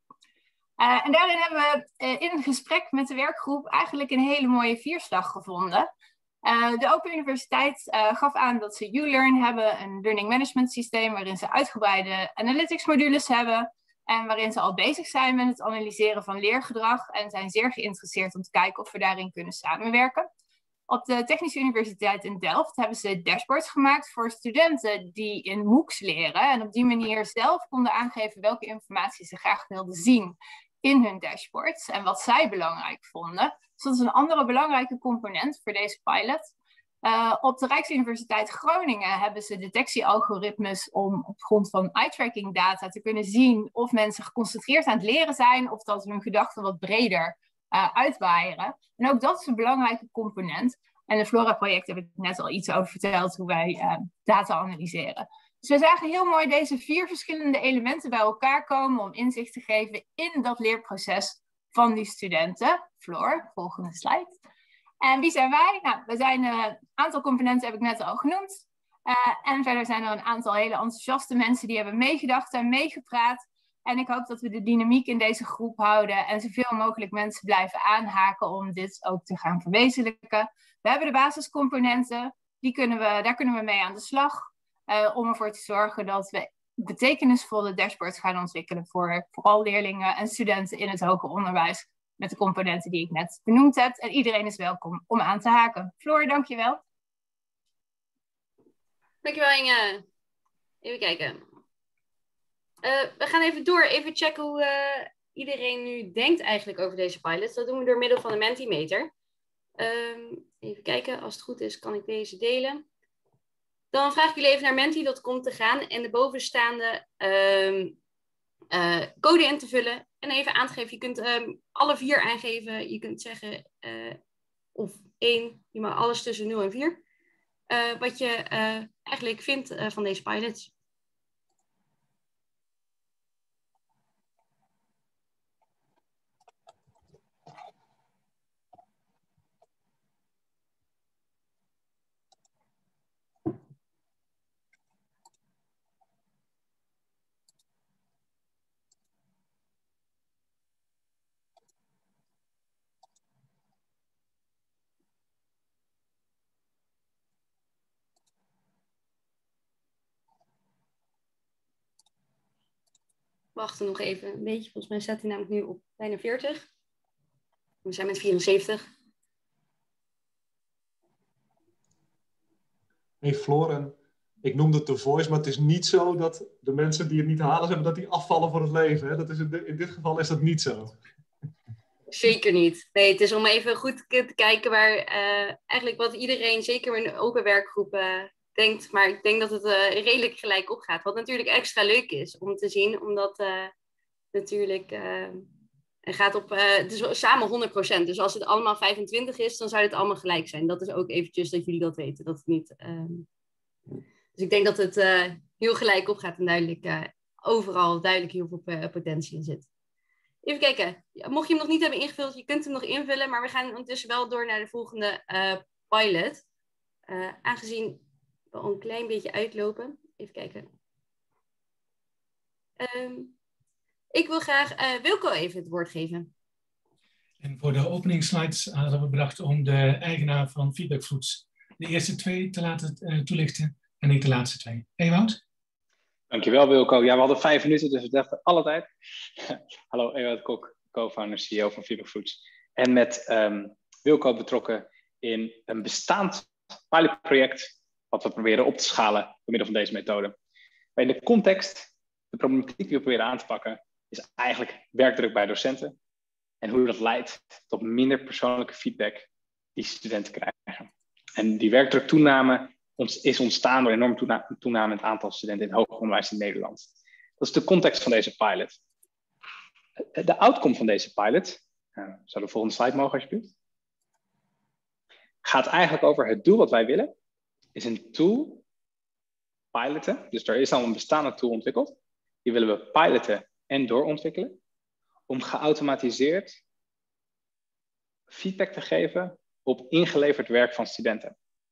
Uh, en daarin hebben we uh, in een gesprek met de werkgroep eigenlijk een hele mooie vierslag gevonden. Uh, de Open Universiteit uh, gaf aan dat ze ULearn hebben, een learning management systeem waarin ze uitgebreide analytics modules hebben. En waarin ze al bezig zijn met het analyseren van leergedrag en zijn zeer geïnteresseerd om te kijken of we daarin kunnen samenwerken. Op de Technische Universiteit in Delft hebben ze dashboards gemaakt voor studenten die in MOOCs leren. En op die manier zelf konden aangeven welke informatie ze graag wilden zien in hun dashboards. En wat zij belangrijk vonden. Dus dat is een andere belangrijke component voor deze pilot. Uh, op de Rijksuniversiteit Groningen hebben ze detectiealgoritmes om op grond van eye-tracking data te kunnen zien of mensen geconcentreerd aan het leren zijn of dat hun gedachten wat breder Uh, uitwaaieren. En ook dat is een belangrijke component. En de Flora-project heb ik net al iets over verteld, hoe wij uh, data analyseren. Dus we zagen heel mooi deze vier verschillende elementen bij elkaar komen om inzicht te geven in dat leerproces van die studenten. Floor, volgende slide. En wie zijn wij? Nou, we zijn een uh, aantal componenten heb ik net al genoemd. Uh, en verder zijn er een aantal hele enthousiaste mensen die hebben meegedacht en meegepraat. En ik hoop dat we de dynamiek in deze groep houden en zoveel mogelijk mensen blijven aanhaken om dit ook te gaan verwezenlijken. We hebben de basiscomponenten, die kunnen we, daar kunnen we mee aan de slag. Uh, om ervoor te zorgen dat we betekenisvolle dashboards gaan ontwikkelen voor vooral leerlingen en studenten in het hoger onderwijs. Met de componenten die ik net benoemd heb. En iedereen is welkom om aan te haken. Floor, dankjewel. Dankjewel Inge. Even kijken. Uh, we gaan even door, even checken hoe uh, iedereen nu denkt eigenlijk over deze pilot. Dat doen we door middel van de Mentimeter. Um, even kijken, als het goed is kan ik deze delen. Dan vraag ik jullie even naar menti punt com te gaan en de bovenstaande um, uh, code in te vullen. En even aan te geven, je kunt um, alle vier aangeven. Je kunt zeggen, uh, of één, je mag alles tussen nul en vier. Uh, wat je uh, eigenlijk vindt uh, van deze pilots. wachten nog even een beetje. Volgens mij staat hij namelijk nu op bijna veertig. We zijn met vierenzeventig. Hey Floor, ik noemde het The Voice, maar het is niet zo dat de mensen die het niet halen hebben, dat die afvallen voor het leven. Hè? Dat is in, in dit geval is dat niet zo. Zeker niet. Nee, het is om even goed te kijken waar uh, eigenlijk wat iedereen, zeker in een open werkgroep, uh, denkt. Maar ik denk dat het uh, redelijk gelijk opgaat. Wat natuurlijk extra leuk is om te zien, omdat uh, natuurlijk uh, het gaat op, uh, het is samen honderd procent. Dus als het allemaal vijfentwintig is, dan zou het allemaal gelijk zijn. Dat is ook eventjes dat jullie dat weten. Dat het niet, um... Dus ik denk dat het uh, heel gelijk opgaat en duidelijk uh, overal duidelijk heel veel uh, potentie in zit. Even kijken. Ja, mocht je hem nog niet hebben ingevuld, je kunt hem nog invullen. Maar we gaan ondertussen wel door naar de volgende uh, pilot. Uh, aangezien we al een klein beetje uitlopen. Even kijken. Um, ik wil graag uh, Wilco even het woord geven. En voor de openingsslides hadden we bedacht om de eigenaar van Feedbackfruits de eerste twee te laten uh, toelichten en niet de laatste twee. Ewout? Dankjewel Wilco. Ja, we hadden vijf minuten, dus we dachten alle tijd. Hallo, Ewout Kok, co-founder, C E O van Feedbackfruits. En met um, Wilco betrokken in een bestaand pilotproject wat we proberen op te schalen door middel van deze methode. Maar in de context, de problematiek die we proberen aan te pakken, is eigenlijk werkdruk bij docenten. En hoe dat leidt tot minder persoonlijke feedback die studenten krijgen. En die werkdruktoename is ontstaan door een enorme toename in het aantal studenten in het hoger onderwijs in Nederland. Dat is de context van deze pilot. De outcome van deze pilot, uh, zou de volgende slide mogen alsjeblieft, gaat eigenlijk over het doel wat wij willen, is een tool piloten. Dus er is al een bestaande tool ontwikkeld. Die willen we piloten en doorontwikkelen. Om geautomatiseerd feedback te geven op ingeleverd werk van studenten.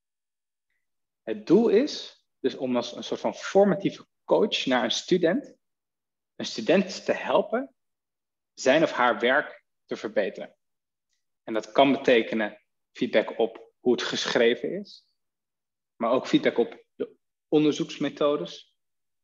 Het doel is dus om als een soort van formatieve coach naar een student, een student te helpen zijn of haar werk te verbeteren. En dat kan betekenen feedback op hoe het geschreven is, maar ook feedback op de onderzoeksmethodes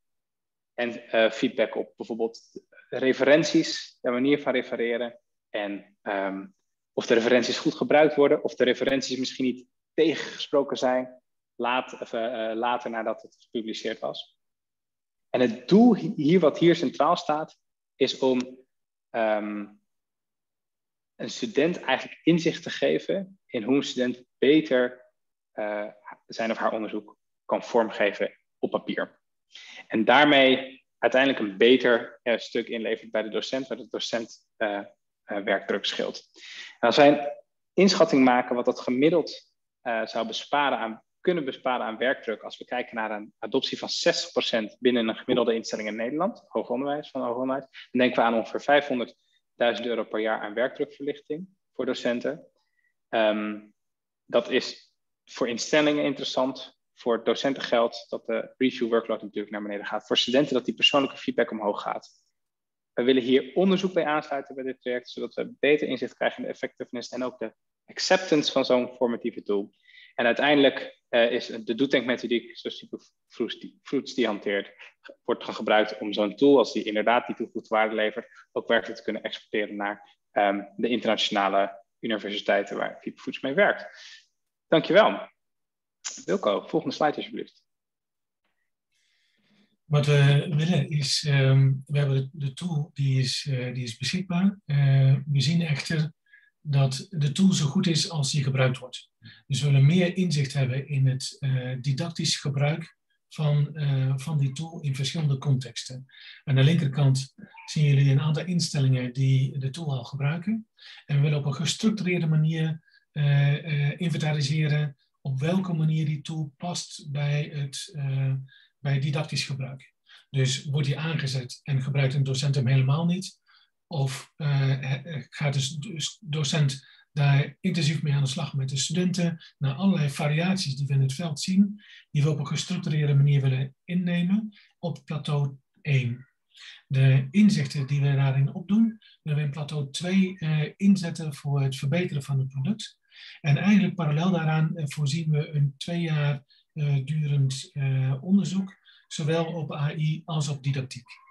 en uh, feedback op bijvoorbeeld referenties, de manier van refereren en um, of de referenties goed gebruikt worden, of de referenties misschien niet tegengesproken zijn laat, of, uh, later nadat het gepubliceerd was. En het doel hier, wat hier centraal staat, is om um, een student eigenlijk inzicht te geven in hoe een student beter uh, zijn of haar onderzoek kan vormgeven op papier. En daarmee uiteindelijk een beter uh, stuk inlevert bij de docent, waar de docent uh, uh, werkdruk scheelt. En als wij een inschatting maken wat dat gemiddeld uh, zou besparen aan, kunnen besparen aan werkdruk, als we kijken naar een adoptie van zestig procent binnen een gemiddelde instelling in Nederland, hoger onderwijs, van hoger onderwijs, dan denken we aan ongeveer vijfhonderdduizend euro per jaar aan werkdrukverlichting voor docenten. Um, dat is voor instellingen interessant. Voor docenten geldt dat de review workload natuurlijk naar beneden gaat. Voor studenten dat die persoonlijke feedback omhoog gaat. We willen hier onderzoek bij aansluiten bij dit project, zodat we beter inzicht krijgen in de effectiveness en ook de acceptance van zo'n formatieve tool. En uiteindelijk uh, is de doedenkmethodiek, zoals Feedbackfruits die, Fruits die hanteert, wordt gebruikt om zo'n tool, als die inderdaad die toegevoegde waarde levert, ook werkelijk te kunnen exporteren naar um, de internationale universiteiten waar Feedbackfruits mee werkt. Dankjewel. Wilco, volgende slide alsjeblieft. Wat we willen is, um, we hebben de, de tool die is, uh, die is beschikbaar. Uh, we zien echter dat de tool zo goed is als die gebruikt wordt. Dus we willen meer inzicht hebben in het uh, didactisch gebruik van, uh, van die tool in verschillende contexten. Aan de linkerkant zien jullie een aantal instellingen die de tool al gebruiken. En we willen op een gestructureerde manier uh, uh, inventariseren op welke manier die tool past bij het, uh, bij didactisch gebruik. Dus wordt die aangezet en gebruikt een docent hem helemaal niet? Of uh, gaat de docent daar intensief mee aan de slag met de studenten naar allerlei variaties die we in het veld zien, die we op een gestructureerde manier willen innemen op plateau één. De inzichten die we daarin opdoen, willen we in plateau twee uh, inzetten voor het verbeteren van het product. En eigenlijk parallel daaraan voorzien we een twee jaar uh, durend uh, onderzoek, zowel op A I als op didactiek.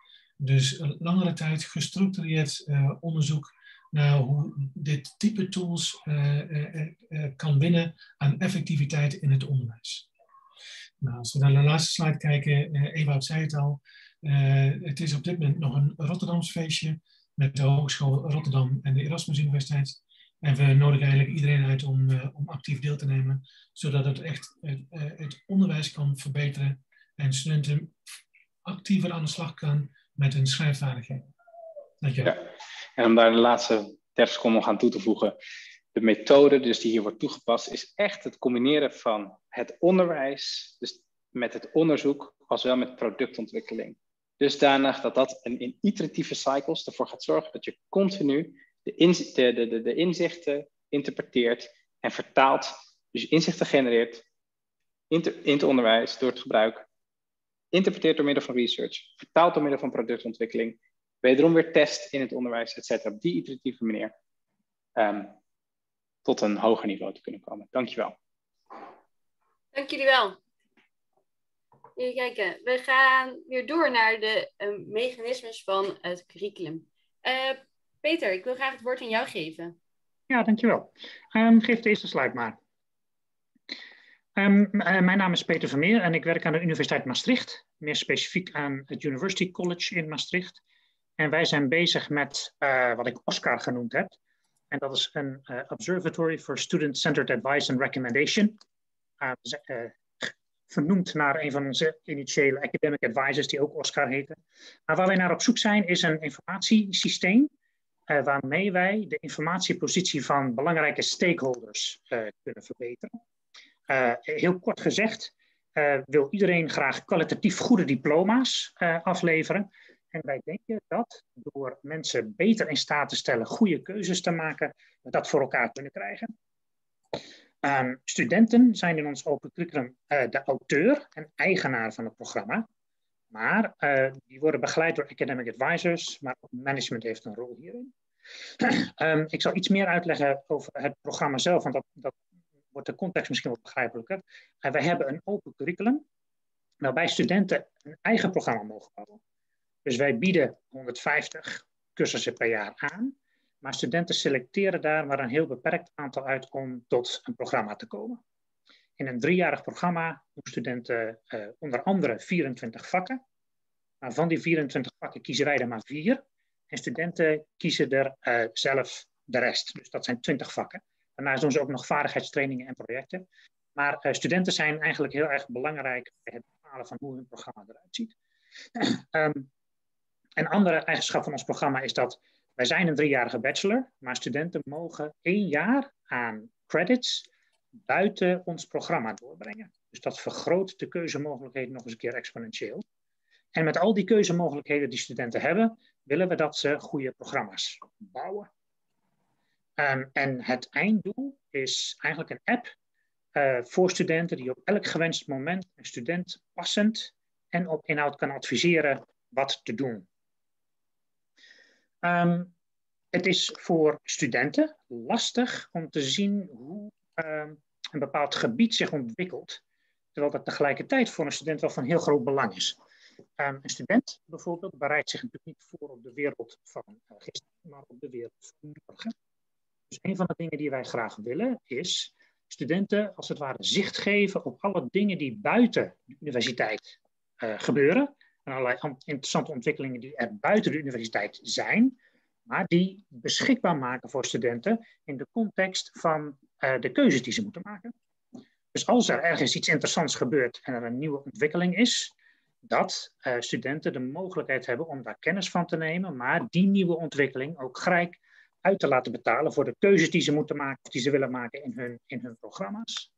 Dus uh, langere tijd gestructureerd uh, onderzoek naar hoe dit type tools uh, uh, uh, kan winnen aan effectiviteit in het onderwijs. Nou, als we naar de laatste slide kijken, uh, Ewout zei het al, uh, het is op dit moment nog een Rotterdams feestje met de Hogeschool Rotterdam en de Erasmus Universiteit. En we nodigen eigenlijk iedereen uit om, uh, om actief deel te nemen, zodat het echt uh, het onderwijs kan verbeteren en studenten actiever aan de slag kan met hun schrijfvaardigheden. Dank je wel. Ja. En om daar de laatste dertig seconden nog aan toe te voegen. De methode dus die hier wordt toegepast is echt het combineren van het onderwijs, dus met het onderzoek, als wel met productontwikkeling. Dusdanig dat dat een, in iteratieve cycles ervoor gaat zorgen dat je continu de, inz de, de, de, de inzichten interpreteert en vertaalt. Dus je inzichten genereert inter, in het onderwijs door het gebruik, interpreteert door middel van research, vertaalt door middel van productontwikkeling, wederom weer test in het onderwijs, et cetera. Op die iteratieve manier um, tot een hoger niveau te kunnen komen. Dankjewel. Dank jullie wel. Even kijken. We gaan weer door naar de uh, mechanismes van het curriculum. Uh, Peter, ik wil graag het woord aan jou geven. Ja, dankjewel. Um, geef de eerste slide maar. Um, uh, mijn naam is Peter Vermeer en ik werk aan de Universiteit Maastricht. Meer specifiek aan het University College in Maastricht. En wij zijn bezig met uh, wat ik OSCAR genoemd heb. En dat is een uh, Observatory for Student-Centered Advice and Recommendation. Uh, uh, vernoemd naar een van onze initiële academic advisors die ook OSCAR heten. Maar waar wij naar op zoek zijn is een informatiesysteem uh, waarmee wij de informatiepositie van belangrijke stakeholders uh, kunnen verbeteren. Uh, heel kort gezegd uh, wil iedereen graag kwalitatief goede diploma's uh, afleveren. En wij denken dat door mensen beter in staat te stellen goede keuzes te maken, we dat voor elkaar kunnen krijgen. Um, studenten zijn in ons open curriculum uh, de auteur en eigenaar van het programma. Maar uh, die worden begeleid door academic advisors, maar ook management heeft een rol hierin. um, ik zal iets meer uitleggen over het programma zelf, want dat, dat wordt de context misschien wat begrijpelijker. Uh, wij hebben een open curriculum waarbij studenten een eigen programma mogen bouwen. Dus wij bieden honderdvijftig cursussen per jaar aan. Maar studenten selecteren daar maar een heel beperkt aantal uit om tot een programma te komen. In een driejarig programma doen studenten uh, onder andere vierentwintig vakken. Maar van die vierentwintig vakken kiezen wij er maar vier. En studenten kiezen er uh, zelf de rest. Dus dat zijn twintig vakken. Daarnaast doen ze ook nog vaardigheidstrainingen en projecten. Maar uh, studenten zijn eigenlijk heel erg belangrijk bij het bepalen van hoe hun programma eruit ziet. um, Een andere eigenschap van ons programma is dat wij zijn een driejarige bachelor, maar studenten mogen één jaar aan credits buiten ons programma doorbrengen. Dus dat vergroot de keuzemogelijkheden nog eens een keer exponentieel. En met al die keuzemogelijkheden die studenten hebben, willen we dat ze goede programma's bouwen. Um, en het einddoel is eigenlijk een app uh, voor studenten die op elk gewenst moment een student passend en op inhoud kan adviseren wat te doen. Um, het is voor studenten lastig om te zien hoe um, een bepaald gebied zich ontwikkelt, terwijl dat tegelijkertijd voor een student wel van heel groot belang is. Um, een student bijvoorbeeld bereidt zich natuurlijk niet voor op de wereld van uh, gisteren, maar op de wereld van morgen. Dus een van de dingen die wij graag willen is studenten als het ware zicht geven op alle dingen die buiten de universiteit uh, gebeuren. En allerlei interessante ontwikkelingen die er buiten de universiteit zijn, maar die beschikbaar maken voor studenten in de context van uh, de keuzes die ze moeten maken. Dus als er ergens iets interessants gebeurt en er een nieuwe ontwikkeling is, dat uh, studenten de mogelijkheid hebben om daar kennis van te nemen, maar die nieuwe ontwikkeling ook gelijk uit te laten betalen voor de keuzes die ze moeten maken of die ze willen maken in hun, in hun programma's.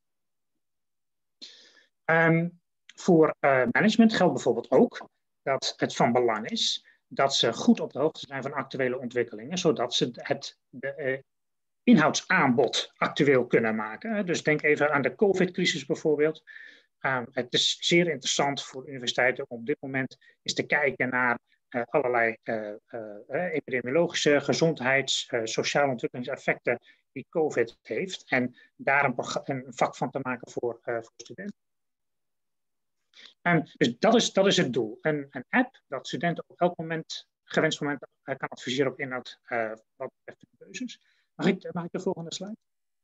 Um, voor uh, management geldt bijvoorbeeld ook dat het van belang is dat ze goed op de hoogte zijn van actuele ontwikkelingen, zodat ze het de, uh, inhoudsaanbod actueel kunnen maken. Dus denk even aan de COVID-crisis bijvoorbeeld. Uh, het is zeer interessant voor universiteiten om op dit moment eens te kijken naar uh, allerlei uh, uh, epidemiologische, gezondheids-, uh, sociale ontwikkelingseffecten die COVID heeft. En daar een, een vak van te maken voor, uh, voor studenten. Um, dus dat is, dat is het doel. Een, een app dat studenten op elk moment, gewenst moment, uh, kan adviseren op inhoud uh, wat betreft de keuzes. Mag ik, mag ik de volgende slide?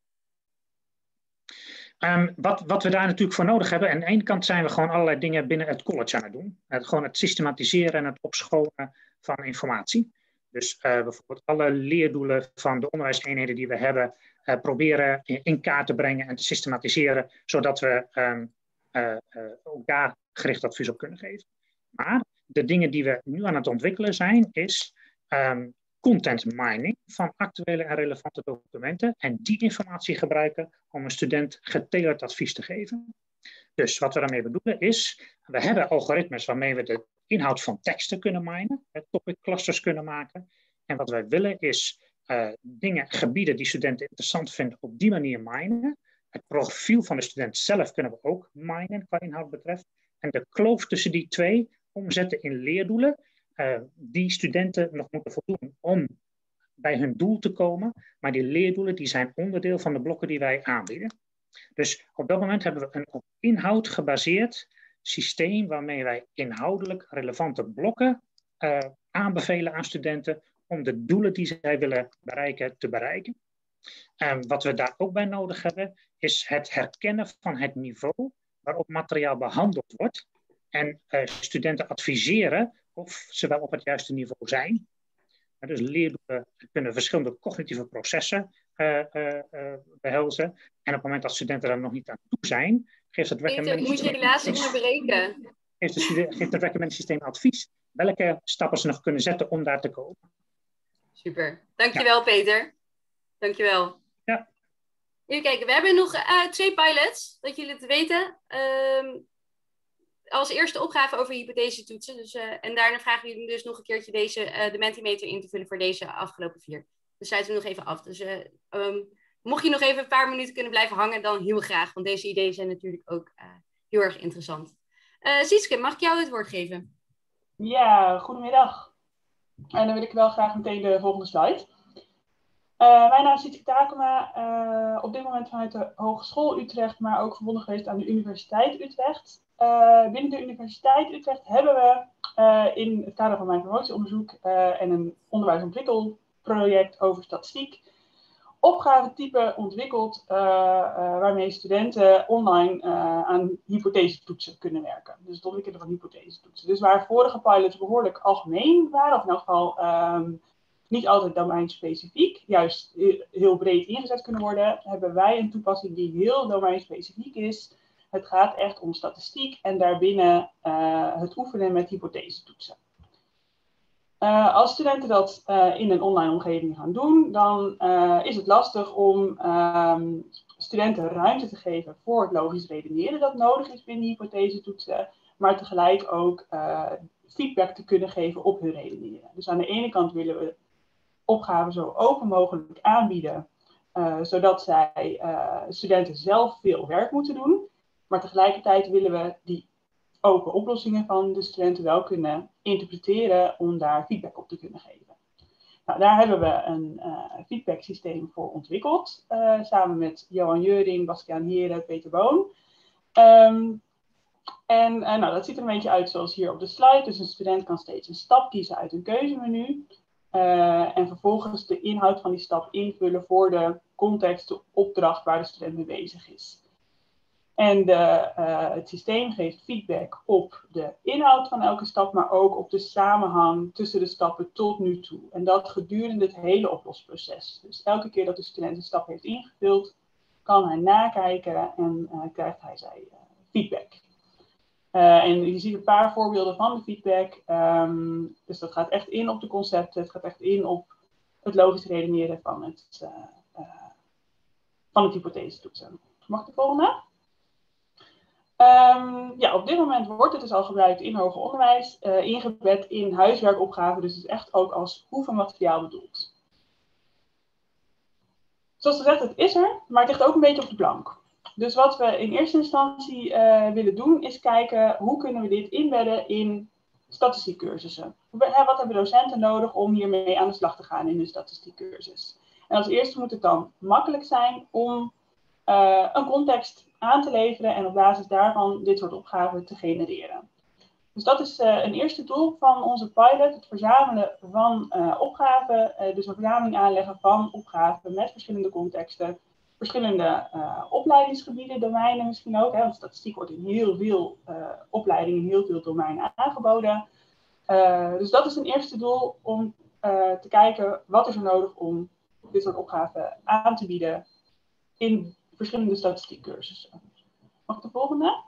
Um, wat, wat we daar natuurlijk voor nodig hebben, aan de ene kant zijn we gewoon allerlei dingen binnen het college aan het doen. Uh, gewoon het systematiseren en het opschonen van informatie. Dus uh, bijvoorbeeld alle leerdoelen van de onderwijseenheden die we hebben, uh, proberen in, in kaart te brengen en te systematiseren, zodat we um, uh, uh, ook daar gericht advies op kunnen geven. Maar de dingen die we nu aan het ontwikkelen zijn, is um, content mining van actuele en relevante documenten en die informatie gebruiken om een student getailored advies te geven. Dus wat we daarmee bedoelen is, we hebben algoritmes waarmee we de inhoud van teksten kunnen minen, topic clusters kunnen maken. En wat wij willen is uh, dingen, gebieden die studenten interessant vinden op die manier minen. Het profiel van de student zelf kunnen we ook minen qua inhoud betreft. En de kloof tussen die twee omzetten in leerdoelen uh, die studenten nog moeten voldoen om bij hun doel te komen. Maar die leerdoelen die zijn onderdeel van de blokken die wij aanbieden. Dus op dat moment hebben we een op inhoud gebaseerd systeem waarmee wij inhoudelijk relevante blokken uh, aanbevelen aan studenten om de doelen die zij willen bereiken te bereiken. Um, wat we daar ook bij nodig hebben is het herkennen van het niveau waarop materiaal behandeld wordt en uh, studenten adviseren of ze wel op het juiste niveau zijn. Uh, dus leerdoelen kunnen verschillende cognitieve processen uh, uh, uh, behelzen. En op het moment dat studenten daar nog niet aan toe zijn, geeft het recommendatiesysteem... Moet je helaas even onderbreken. Geeft, geeft het recommendatiesysteem advies welke stappen ze nog kunnen zetten om daar te komen. Super. Dankjewel, ja. Peter. Dankjewel. Ja. Even kijken, we hebben nog uh, twee pilots, dat jullie het weten. Um, als eerste opgave over hypothesetoetsen. Dus, uh, en daarna vragen we jullie dus nog een keertje deze, uh, de Mentimeter in te vullen voor deze afgelopen vier. Dus sluiten we nog even af. Dus uh, um, mocht je nog even een paar minuten kunnen blijven hangen, dan heel graag. Want deze ideeën zijn natuurlijk ook uh, heel erg interessant. Uh, Sietske, mag ik jou het woord geven? Ja, goedemiddag. En dan wil ik wel graag meteen de volgende slide. Uh, mijn naam is Sietske Takema, uh, op dit moment vanuit de Hogeschool Utrecht, maar ook verbonden geweest aan de Universiteit Utrecht. Uh, binnen de Universiteit Utrecht hebben we uh, in het kader van mijn promotieonderzoek uh, en een onderwijsontwikkelproject over statistiek opgavetypen ontwikkeld uh, uh, waarmee studenten online uh, aan hypothesetoetsen kunnen werken. Dus het ontwikkelen van hypothesetoetsen. Dus waar vorige pilots behoorlijk algemeen waren, of in elk geval um, niet altijd domeinspecifiek, juist heel breed ingezet kunnen worden, hebben wij een toepassing die heel domeinspecifiek is. Het gaat echt om statistiek en daarbinnen uh, het oefenen met hypothesetoetsen. Uh, als studenten dat uh, in een online omgeving gaan doen, dan uh, is het lastig om um, studenten ruimte te geven voor het logisch redeneren dat nodig is binnen hypothesetoetsen, maar tegelijk ook uh, feedback te kunnen geven op hun redeneren. Dus aan de ene kant willen we opgaven zo open mogelijk aanbieden, uh, zodat zij uh, studenten zelf veel werk moeten doen, maar tegelijkertijd willen we die open oplossingen van de studenten wel kunnen interpreteren om daar feedback op te kunnen geven. Nou, daar hebben we een uh, feedback systeem voor ontwikkeld, uh, samen met Johan Jeuring, Bastiaan Heren, Peter Boon. Um, en uh, nou, dat ziet er een beetje uit zoals hier op de slide. Dus een student kan steeds een stap kiezen uit een keuzemenu. Uh, en vervolgens de inhoud van die stap invullen voor de context, de opdracht waar de student mee bezig is. En de, uh, het systeem geeft feedback op de inhoud van elke stap, maar ook op de samenhang tussen de stappen tot nu toe. En dat gedurende het hele oplosproces. Dus elke keer dat de student een stap heeft ingevuld, kan hij nakijken en uh, krijgt hij zijn uh, feedback. Uh, en je ziet een paar voorbeelden van de feedback. Um, dus dat gaat echt in op de concepten, het gaat echt in op het logisch redeneren van het, uh, uh, van het hypothesetoetsen. Mag ik de volgende? Um, ja, op dit moment wordt het dus al gebruikt in hoger onderwijs, uh, ingebed in huiswerkopgaven, dus het is echt ook als oefenmateriaal bedoeld. Zoals gezegd, het is er, maar het ligt ook een beetje op de plank. Dus wat we in eerste instantie uh, willen doen, is kijken hoe kunnen we dit inbedden in statistiekcursussen. Wat hebben docenten nodig om hiermee aan de slag te gaan in de statistiekcursus? En als eerste moet het dan makkelijk zijn om uh, een context aan te leveren en op basis daarvan dit soort opgaven te genereren. Dus dat is uh, een eerste doel van onze pilot, het verzamelen van uh, opgaven, uh, dus een verzameling aanleggen van opgaven met verschillende contexten, verschillende uh, opleidingsgebieden, domeinen misschien ook, hè, want statistiek wordt in heel veel uh, opleidingen, in heel veel domeinen aangeboden. Uh, dus dat is een eerste doel om uh, te kijken wat is er nodig om dit soort opgaven aan te bieden in verschillende statistiekcursussen. Mag ik de volgende?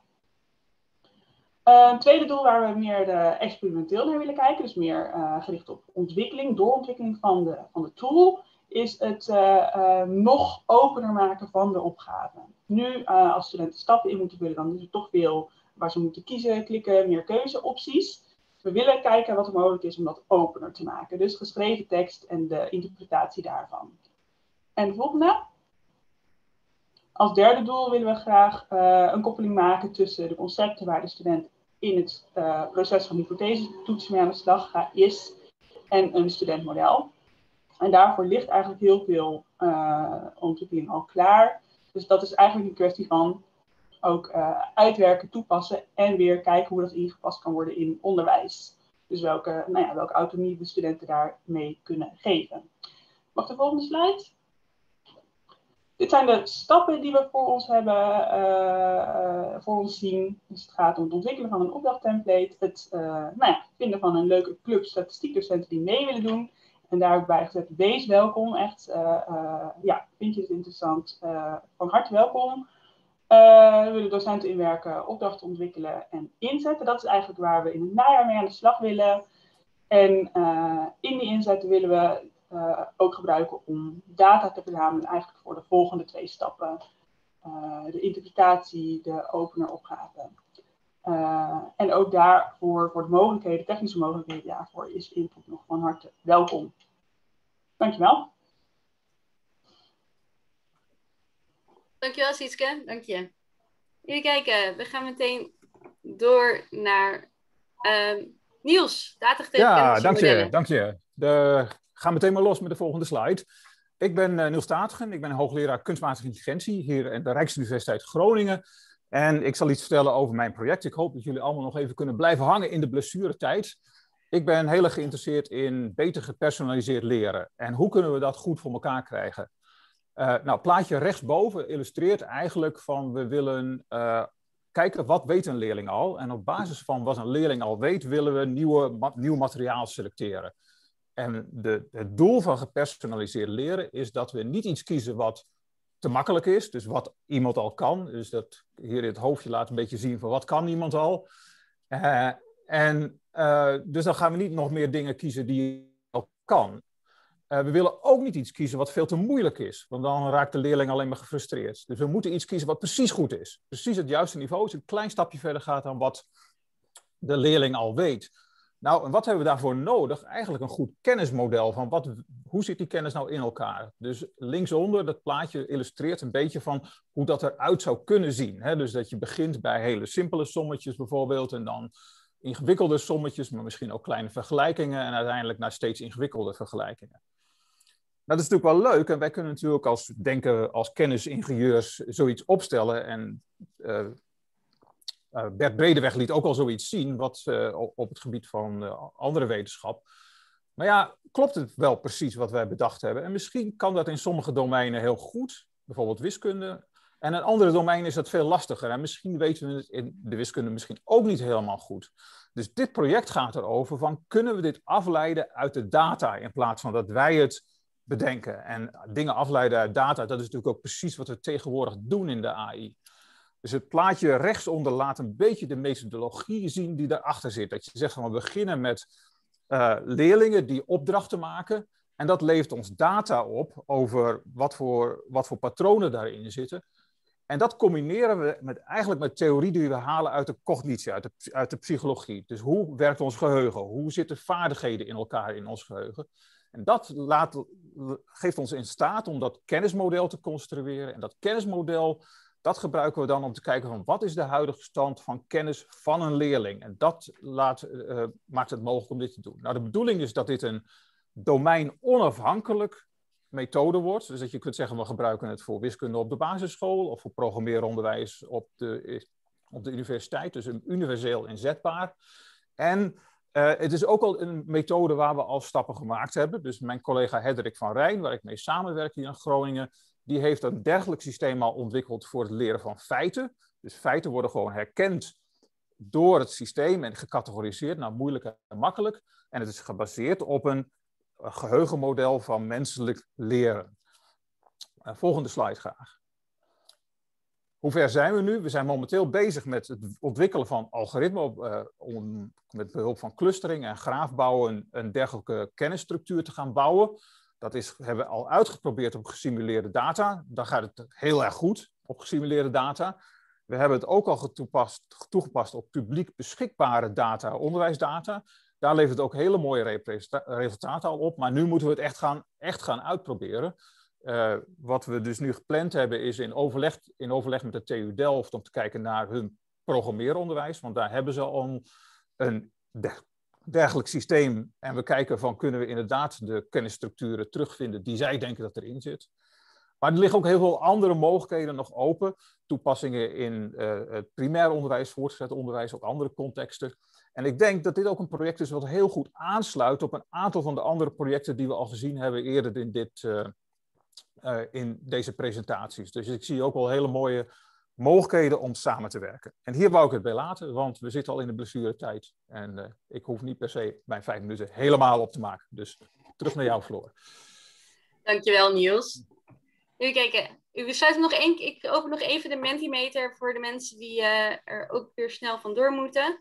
Uh, een tweede doel waar we meer uh, experimenteel naar willen kijken, dus meer uh, gericht op ontwikkeling, doorontwikkeling van de, van de tool, is het uh, uh, nog opener maken van de opgaven. Nu, uh, als studenten stappen in moeten vullen, dan is er toch veel waar ze moeten kiezen, klikken, meer keuzeopties. We willen kijken wat er mogelijk is om dat opener te maken. Dus geschreven tekst en de interpretatie daarvan. En de volgende. Als derde doel willen we graag uh, een koppeling maken tussen de concepten waar de student in het uh, proces van hypothesetoets mee aan de slag is en een studentmodel. En daarvoor ligt eigenlijk heel veel uh, ontwikkeling al klaar. Dus dat is eigenlijk een kwestie van ook uh, uitwerken, toepassen en weer kijken hoe dat ingepast kan worden in onderwijs. Dus welke, nou ja, welke autonomie de studenten daarmee kunnen geven. Mag de volgende slide? Dit zijn de stappen die we voor ons hebben, uh, voor ons zien. Dus het gaat om het ontwikkelen van een opdrachttemplate, het uh, nou ja, vinden van een leuke club statistiekdocenten die mee willen doen. En daar ook bij gezet, wees welkom, echt, uh, uh, ja, vind je het interessant, uh, van harte welkom. Uh, we willen docenten inwerken, opdrachten ontwikkelen en inzetten. Dat is eigenlijk waar we in het najaar mee aan de slag willen. En uh, in die inzetten willen we uh, ook gebruiken om data te verzamelen, eigenlijk voor de volgende twee stappen. Uh, de interpretatie, de openeropgave. Uh, en ook daarvoor, voor de mogelijkheden, technische mogelijkheden daarvoor, is input nog van harte welkom. Dankjewel. Dankjewel Sietske, dank je. Even kijken, we gaan meteen door naar uh, Niels, datagedreven Ja, dank je, modellen. dank je. We gaan meteen maar los met de volgende slide. Ik ben uh, Niels Tatigen, ik ben hoogleraar kunstmatige intelligentie hier aan de Rijksuniversiteit Groningen. En ik zal iets vertellen over mijn project. Ik hoop dat jullie allemaal nog even kunnen blijven hangen in de blessuretijd. Ik ben heel erg geïnteresseerd in beter gepersonaliseerd leren. En hoe kunnen we dat goed voor elkaar krijgen? Uh, nou, het plaatje rechtsboven illustreert eigenlijk van we willen uh, kijken wat weet een leerling al. En op basis van wat een leerling al weet, willen we nieuwe, ma nieuw materiaal selecteren. En de, het doel van gepersonaliseerd leren is dat we niet iets kiezen wat te makkelijk is. Dus wat iemand al kan. Dus dat hier in het hoofdje laat een beetje zien van wat kan iemand al. Uh, en uh, dus dan gaan we niet nog meer dingen kiezen die je al kan. Uh, we willen ook niet iets kiezen wat veel te moeilijk is. Want dan raakt de leerling alleen maar gefrustreerd. Dus we moeten iets kiezen wat precies goed is. Precies het juiste niveau. Dus een klein stapje verder gaat dan wat de leerling al weet. Nou, en wat hebben we daarvoor nodig? Eigenlijk een goed kennismodel van wat, hoe zit die kennis nou in elkaar? Dus linksonder, dat plaatje illustreert een beetje van hoe dat eruit zou kunnen zien. Hè? Dus dat je begint bij hele simpele sommetjes bijvoorbeeld en dan ingewikkelde sommetjes, maar misschien ook kleine vergelijkingen en uiteindelijk naar steeds ingewikkelde vergelijkingen. Nou, dat is natuurlijk wel leuk en wij kunnen natuurlijk als denken als kennisingenieurs zoiets opstellen en uh, uh, Bert Bredeweg liet ook al zoiets zien wat, uh, op het gebied van uh, andere wetenschap. Maar ja, klopt het wel precies wat wij bedacht hebben? En misschien kan dat in sommige domeinen heel goed, bijvoorbeeld wiskunde. En in andere domeinen is dat veel lastiger. En misschien weten we het in de wiskunde misschien ook niet helemaal goed. Dus dit project gaat erover van, kunnen we dit afleiden uit de data in plaats van dat wij het bedenken. En dingen afleiden uit data, dat is natuurlijk ook precies wat we tegenwoordig doen in de A I. Dus het plaatje rechtsonder laat een beetje de methodologie zien die daarachter zit. Dat je zegt van we beginnen met uh, leerlingen die opdrachten maken. En dat levert ons data op over wat voor, wat voor patronen daarin zitten. En dat combineren we met, eigenlijk met theorie die we halen uit de cognitie, uit de, uit de psychologie. Dus hoe werkt ons geheugen? Hoe zitten vaardigheden in elkaar in ons geheugen? En dat laat, geeft ons in staat om dat kennismodel te construeren. En dat kennismodel, dat gebruiken we dan om te kijken van wat is de huidige stand van kennis van een leerling. En dat laat, uh, maakt het mogelijk om dit te doen. Nou, de bedoeling is dat dit een domein onafhankelijk methode wordt. Dus dat je kunt zeggen, we gebruiken het voor wiskunde op de basisschool of voor programmeeronderwijs op de, op de universiteit. Dus universeel inzetbaar. En uh, het is ook al een methode waar we al stappen gemaakt hebben. Dus mijn collega Hedrik van Rijn, waar ik mee samenwerk hier in Groningen, die heeft een dergelijk systeem al ontwikkeld voor het leren van feiten. Dus feiten worden gewoon herkend door het systeem en gecategoriseerd naar moeilijk en makkelijk. En het is gebaseerd op een geheugenmodel van menselijk leren. Uh, volgende slide graag. Hoe ver zijn we nu? We zijn momenteel bezig met het ontwikkelen van algoritmen uh, om met behulp van clustering en graafbouwen een dergelijke kennisstructuur te gaan bouwen. Dat is, hebben we al uitgeprobeerd op gesimuleerde data. Daar gaat het heel erg goed op gesimuleerde data. We hebben het ook al toepast, toegepast op publiek beschikbare data, onderwijsdata. Daar levert het ook hele mooie resultaten al op. Maar nu moeten we het echt gaan, echt gaan uitproberen. Uh, wat we dus nu gepland hebben is in overleg, in overleg met de T U Delft om te kijken naar hun programmeeronderwijs. Want daar hebben ze al een dergelijk systeem. En we kijken van kunnen we inderdaad de kennisstructuren terugvinden die zij denken dat erin zit. Maar er liggen ook heel veel andere mogelijkheden nog open. Toepassingen in uh, het primair onderwijs, voortgezet onderwijs, ook andere contexten. En ik denk dat dit ook een project is wat heel goed aansluit op een aantal van de andere projecten die we al gezien hebben eerder in, dit, uh, uh, in deze presentaties. Dus ik zie ook wel hele mooie mogelijkheden om samen te werken. En hier wou ik het bij laten, want we zitten al in de blessuretijd. En uh, ik hoef niet per se mijn vijf minuten helemaal op te maken. Dus terug naar jou, Floor. Dankjewel, Niels. Even kijken. We sluiten nog één, ik open nog even de Mentimeter voor de mensen die uh, er ook weer snel vandoor moeten.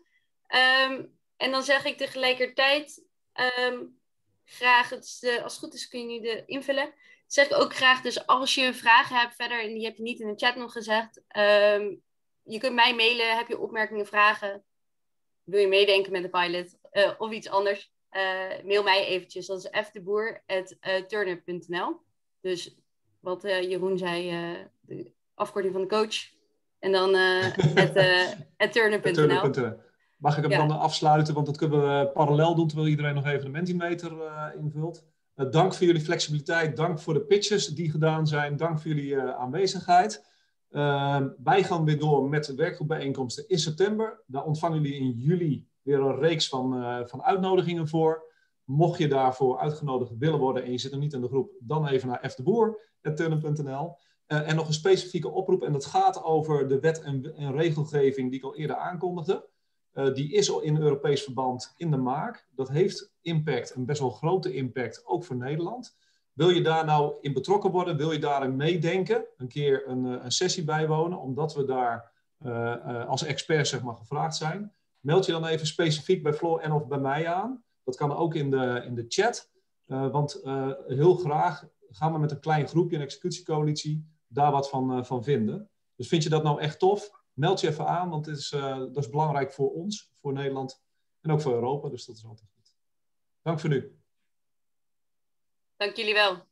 Um, en dan zeg ik tegelijkertijd um, graag, het, uh, als het goed is kun je nu de invullen. Zeg ik ook graag, dus als je vragen hebt verder, en die heb je niet in de chat nog gezegd, um, je kunt mij mailen, heb je opmerkingen, vragen, wil je meedenken met de pilot uh, of iets anders, uh, mail mij eventjes, dat is f de boer at turner punt n l. Dus wat uh, Jeroen zei, uh, de afkorting van de coach, en dan at uh, turner punt n l. Mag ik hem ja. dan afsluiten, want dat kunnen we parallel doen, terwijl iedereen nog even de Mentimeter uh, invult. Uh, dank voor jullie flexibiliteit, dank voor de pitches die gedaan zijn, dank voor jullie uh, aanwezigheid. Uh, wij gaan weer door met de werkgroepbijeenkomsten in september. Daar ontvangen jullie in juli weer een reeks van, uh, van uitnodigingen voor. Mocht je daarvoor uitgenodigd willen worden en je zit nog niet in de groep, dan even naar f de boer at turner punt n l. Uh, en nog een specifieke oproep, en dat gaat over de wet en, en regelgeving die ik al eerder aankondigde. Uh, die is al in Europees verband in de maak. Dat heeft impact, een best wel grote impact, ook voor Nederland. Wil je daar nou in betrokken worden? Wil je daarin meedenken? Een keer een, een sessie bijwonen, omdat we daar uh, uh, als experts zeg maar, gevraagd zijn. Meld je dan even specifiek bij Floor en of bij mij aan. Dat kan ook in de, in de chat. Uh, want uh, heel graag gaan we met een klein groepje, een executiecoalitie, daar wat van, uh, van vinden. Dus vind je dat nou echt tof? Meld je even aan, want het is, uh, dat is belangrijk voor ons, voor Nederland en ook voor Europa. Dus dat is altijd goed. Dank voor nu. Dank jullie wel.